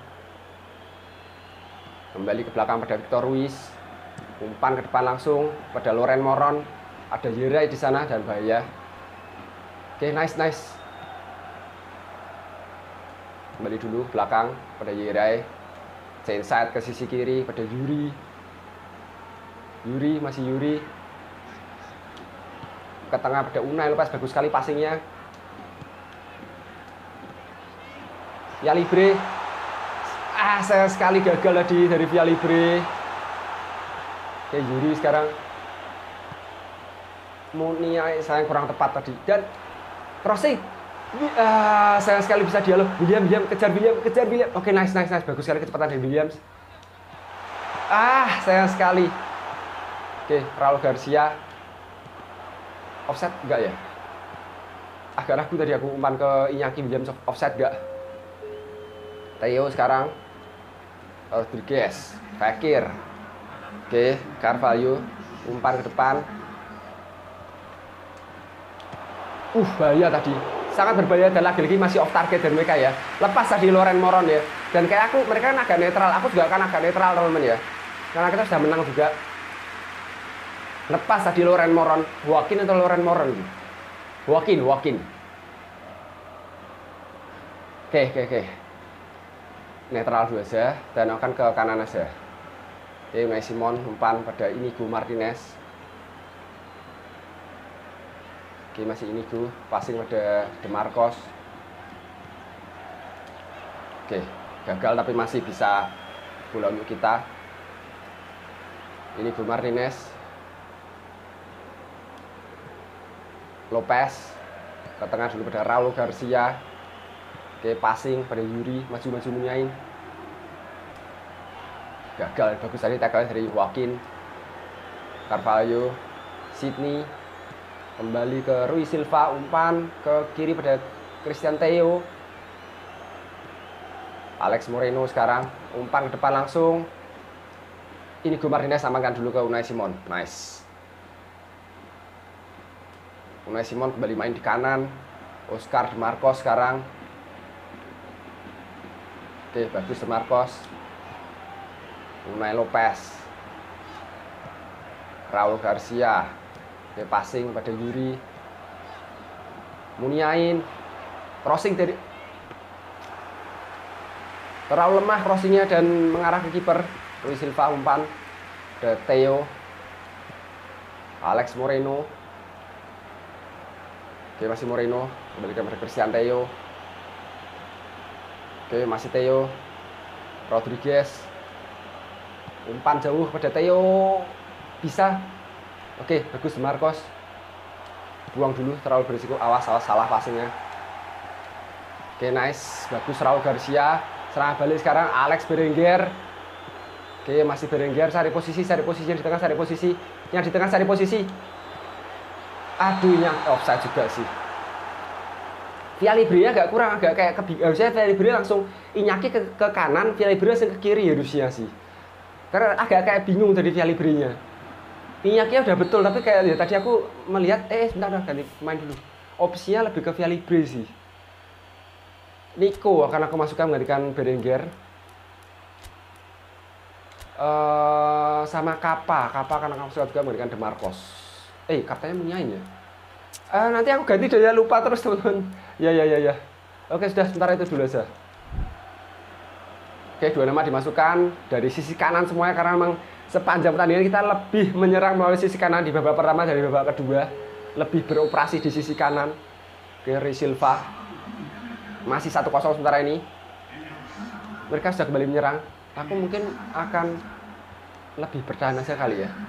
Kembali ke belakang pada Victor Ruiz. Umpan ke depan langsung pada Loren Moron. Ada Yeray di sana dan bahaya. Oke, nice. Kembali dulu belakang pada Yeray. Inside ke sisi kiri pada Yuri. Masih Yuri. Ke tengah pada Unai Lopez, bagus sekali passingnya. Via Libre. Sayang sekali gagal tadi dari Via Libre. Oke, Yuri sekarang. Munia sayang kurang tepat tadi. Dan crossing. Sayang sekali bisa dialog. William, kejar William. Oke, nice. Bagus sekali kecepatan dari Williams. Sayang sekali. Oke, Raul Garcia. Offset enggak ya? Agak ragu tadi aku umpan ke Iñaki Williams, offset enggak? Theo sekarang. Rodriguez, Fekir. Oke, Carvalho, umpan ke depan. Bahaya tadi. Sangat berbahaya dan lagi-lagi masih off target dari mereka ya. Lepas tadi Loren Moron ya. Dan kayak aku, mereka kan agak netral. Aku juga kan agak netral teman-teman ya. Karena kita sudah menang juga. Lepas tadi Loren Moron. Joaquin atau Loren Moron? Joaquin. Oke. Netral dulu aja. Dan akan ke kanan aja. Oke, Unai Simon umpan pada Inigo Martinez. Oke, masih Inigo, passing pada De Marcos. Oke, gagal tapi masih bisa bola untuk kita. Inigo Martinez. Lopez ke tengah dulu pada Raul Garcia. Oke, passing pada Yuri, maju menyain. Gagal, bagus tadi tackle dari Joaquin. Carvalho, Sydney. Kembali ke Rui Silva, umpan ke kiri pada Christian Theo. Alex Moreno sekarang, umpan ke depan langsung. Inigo Martinez amankan dulu ke Unai Simon. Nice. Unai Simon kembali main di kanan. Oscar De Marcos sekarang. Oke, bagus De Marcos. Unai Lopez. Raul Garcia. Oke, passing pada Yuri. Muniain. Crossing dari. Terlalu lemah crossingnya dan mengarah ke kiper. Rui Silva umpan. Ada Theo. Alex Moreno. Oke, masih Moreno. Kembalikan pada Christian Theo. Oke, masih Theo. Rodriguez. Umpan jauh pada Theo. Bisa. Oke, bagus De Marcos. Buang dulu, terlalu berisiko. Awas, salah passingnya. Oke, nice. Bagus Raul Garcia. Serang balik sekarang Alex Berenguer. Oke, masih Berenguer. Cari posisi. Yang di tengah cari posisi. Aduh, yang offside juga sih. Via Libre agak kurang, agak kayak harusnya Via Libre langsung Iñaki ke kanan, Via Libre langsung ke kiri harusnya sih. Karena agak kayak bingung tadi Via Libre-nya. Iñaki udah betul, tapi kayak ya, tadi aku melihat sebentar ganti main dulu. Opsinya lebih ke Via Libre sih. Nico akan aku masukkan menggantikan Berenguer. Sama Kappa akan aku masukkan juga menggantikan De Marcos. Katanya menyain ya. Nanti aku ganti deh ya, lupa terus teman-teman. Ya. Oke, sudah sebentar itu dulu aja. Oke, dua nama dimasukkan dari sisi kanan semuanya karena memang sepanjang pertandingan kita lebih menyerang melalui sisi kanan di babak pertama dari babak kedua, lebih beroperasi di sisi kanan. Oke, Silva masih 1-0 sementara ini. Mereka sudah kembali menyerang. Aku mungkin akan lebih bertahan aja kali ya.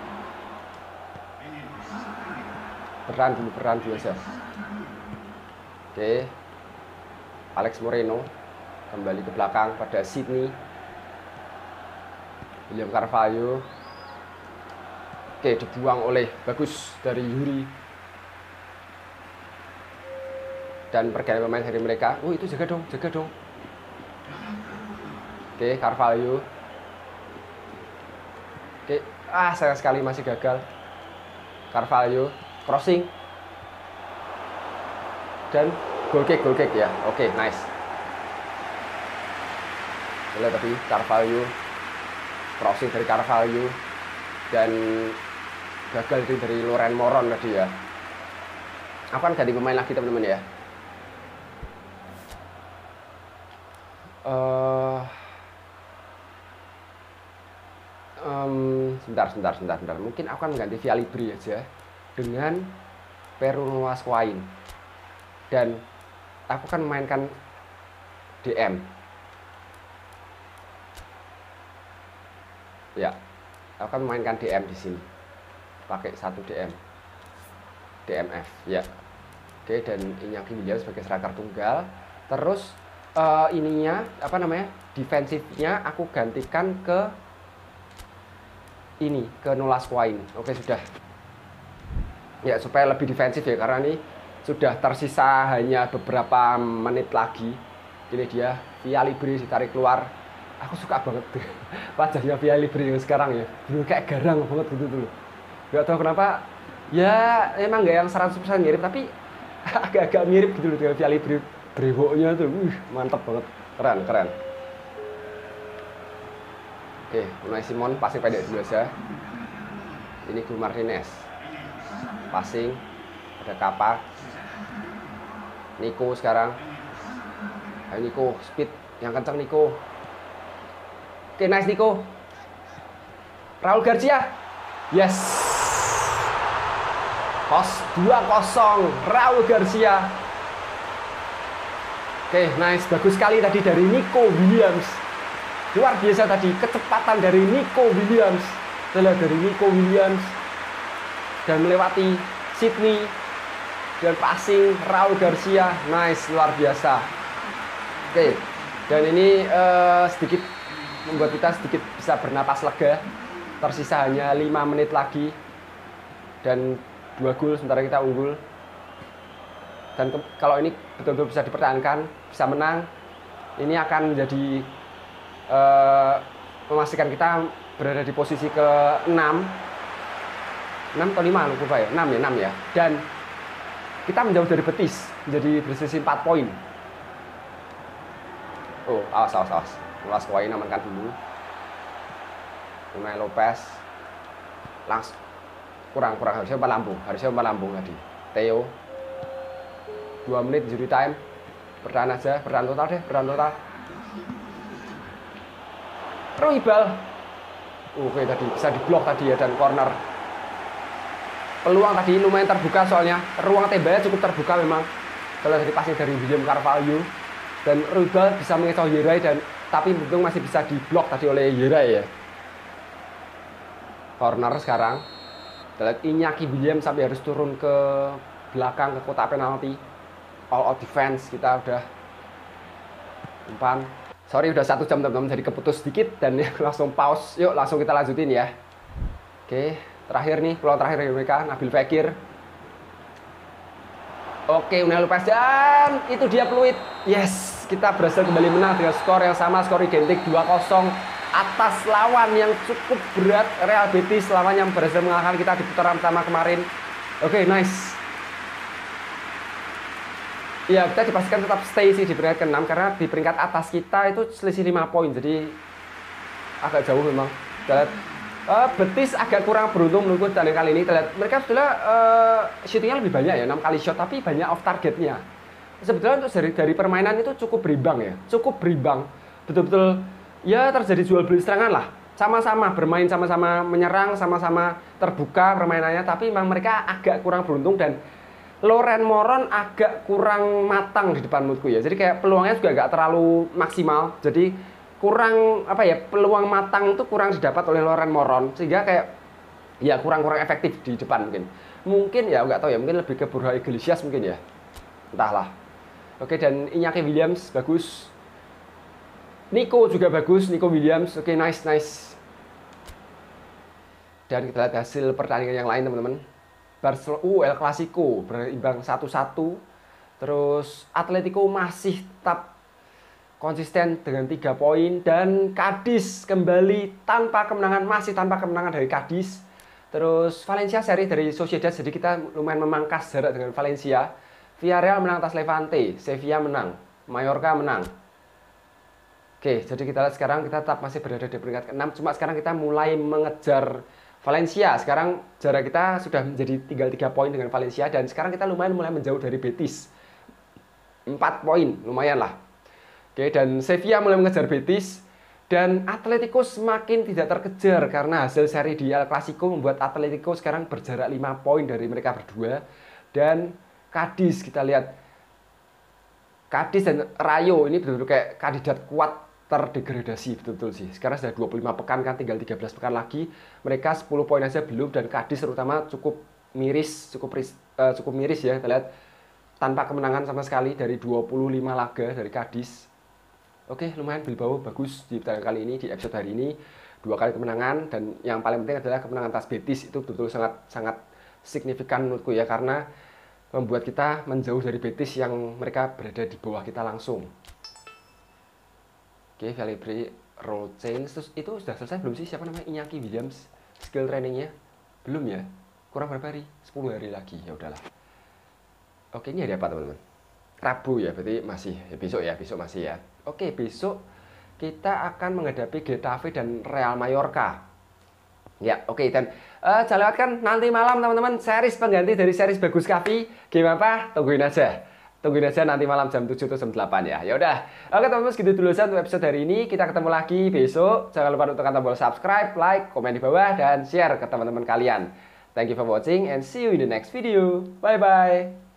Bertahan dulu aja. Oke, Alex Moreno kembali ke belakang pada Sydney. William Carvalho. Oke, dibuang oleh bagus dari Yuri. Dan pergantian pemain dari mereka. Oh, itu jaga dong. Oke, Carvalho. Oke, sayang sekali masih gagal. Carvalho crossing. Dan goal kick ya. Oke, nice. Boleh tadi Carvalho. Crossing dari Carvalho dan gagal dari Loren Moron tadi ya. Aku kan ganti pemain lagi teman-teman ya. Sebentar. Mungkin aku akan mengganti Via Libri aja dengan Peru Noaswain dan aku akan memainkan DM. Ya, aku akan memainkan DM di sini. Pakai 1 DM. DMF, ya. Oke, dan Iñaki Williams sebagai striker tunggal. Terus defensifnya aku gantikan ke Nolaswain. Oke, sudah. Ya, supaya lebih defensif ya, karena ini sudah tersisa hanya beberapa menit lagi. Ini dia, Via Libri ditarik keluar. Aku suka banget tuh wajahnya Via Libri yang sekarang ya, dulu kayak garang banget gitu tuh. Gak tahu kenapa, ya emang gak yang 100% mirip, tapi agak-agak mirip gitu loh dengan Via Libri. Brewoknya tuh, mantap banget, keren. Oke, Unai Simon passing pendek dulu aja. Ini Gu Martinez, passing, ada Kappa. Nico sekarang, ayo Nico, speed yang kencang Nico. Oke, nice Nico. Raul Garcia. Yes. 2-0 Raul Garcia. Oke, nice. Bagus sekali tadi dari Nico Williams. Luar biasa tadi kecepatan dari Nico Williams. Dan melewati Sydney dan passing Raul Garcia. Nice, luar biasa. Oke. Dan ini sedikit membuat kita sedikit bisa bernapas lega. Tersisa hanya 5 menit lagi dan 2 gol sementara kita unggul. Dan kalau ini betul-betul bisa dipertahankan, bisa menang, ini akan menjadi memastikan kita berada di posisi ke-6 atau 5 lupa ya, 6 ya. Dan kita menjauh dari Betis, menjadi berselisih 4 poin. Oh, awas. Nolaswain amankan dulu. Unai Lopez langsung kurang harusnya umpan lambung tadi. Theo 2 menit injury time. Bertahan total. Ruibal. Oke, tadi bisa diblok tadi ya, dan corner. Peluang tadi lumayan terbuka soalnya. Ruang tembaknya cukup terbuka memang. Kalau dari passing dari William Carvalho dan Ruibal bisa mengecoh Yeray, tapi untung masih bisa diblok tadi oleh Yeray ya. Corner sekarang. Kita lihat Iñaki Williams sampai harus turun ke belakang ke kotak penalti. All out defense, kita udah umpan. Sorry udah 1 jam teman-teman, jadi keputus sedikit dan langsung pause. Yuk langsung kita lanjutin ya. Oke, terakhir nih, peluang terakhir dari mereka, Nabil Fekir. Oke, Unai Lopez dan itu dia peluit. Yes, kita berhasil kembali menang dengan skor yang sama, skor identik 2-0 atas lawan yang cukup berat, Real Betis, lawan yang berhasil mengalahkan kita di putaran pertama kemarin. Oke, nice. Ya, kita dipastikan tetap stay sih di peringkat ke-6 karena di peringkat atas kita itu selisih 5 poin, jadi agak jauh memang. Kita lihat Betis agak kurang beruntung menurutku dan kali ini. Kita lihat mereka sebetulnya shootingnya lebih banyak ya, 6 kali shot, tapi banyak off targetnya. Sebetulnya untuk dari permainan itu cukup berimbang ya, betul-betul ya terjadi jual beli serangan lah. sama-sama bermain, sama-sama menyerang, sama-sama terbuka permainannya, tapi memang mereka agak kurang beruntung dan Loren Moron agak kurang matang di depan menurutku ya. Jadi kayak peluangnya juga agak terlalu maksimal. Jadi kurang apa ya, peluang matang itu kurang didapat oleh Loren Moron sehingga kayak ya kurang efektif di depan mungkin. Mungkin ya nggak tahu ya, mungkin lebih ke Borja Iglesias mungkin ya. Entahlah. Oke, dan Iñaki Williams bagus. Nico juga bagus, Nico Williams. Oke, nice. Dan kita lihat hasil pertandingan yang lain teman-teman. El Clasico berimbang 1-1. Terus Atletico masih tetap konsisten dengan 3 poin. Dan Cadiz kembali tanpa kemenangan, masih tanpa kemenangan dari Cadiz. Terus Valencia seri dari Sociedad, jadi kita lumayan memangkas jarak dengan Valencia. Villarreal menang atas Levante, Sevilla menang, Mallorca menang. Oke, jadi kita lihat sekarang kita tetap masih berada di peringkat ke-6. Cuma sekarang kita mulai mengejar Valencia. Sekarang jarak kita sudah menjadi tinggal 3 poin dengan Valencia. Dan sekarang kita lumayan mulai menjauh dari Betis. 4 poin, lumayan lah. Oke, dan Sevilla mulai mengejar Betis. Dan Atletico semakin tidak terkejar karena hasil seri di El Clasico membuat Atletico sekarang berjarak 5 poin dari mereka berdua. Dan Cadiz, kita lihat Cadiz dan Rayo ini betul-betul kayak kandidat kuat terdegradasi betul-betul sih. Sekarang sudah 25 pekan kan, tinggal 13 pekan lagi. Mereka 10 poin aja belum, dan Cadiz terutama cukup miris ya. Kita lihat tanpa kemenangan sama sekali dari 25 laga dari Cadiz. Oke, lumayan Bilbao bagus di pertandingan kali ini, di episode hari ini. 2 kali kemenangan, dan yang paling penting adalah kemenangan atas Betis. Itu betul-betul sangat signifikan menurutku ya, karena membuat kita menjauh dari Betis yang mereka berada di bawah kita langsung. Oke, Calibre roll change. Terus itu sudah selesai belum sih? Siapa namanya? Iñaki Williams. Skill trainingnya belum ya? Kurang berapa hari? 10 hari lagi. Ya udahlah. Oke, ini hari apa teman-teman? Rabu ya, berarti masih ya, besok masih ya. Oke, besok kita akan menghadapi Getafe dan Real Mallorca. Ya, oke, dan jangan lewatkan nanti malam teman-teman series pengganti dari series Bagus Kavi. Game apa? Tungguin aja nanti malam jam 7 atau jam 8 ya. Ya udah. Oke teman-teman, segitu dulu saja untuk episode hari ini. Kita ketemu lagi besok. Jangan lupa untuk tekan tombol subscribe, like, komen di bawah, dan share ke teman-teman kalian. Thank you for watching and see you in the next video. Bye bye.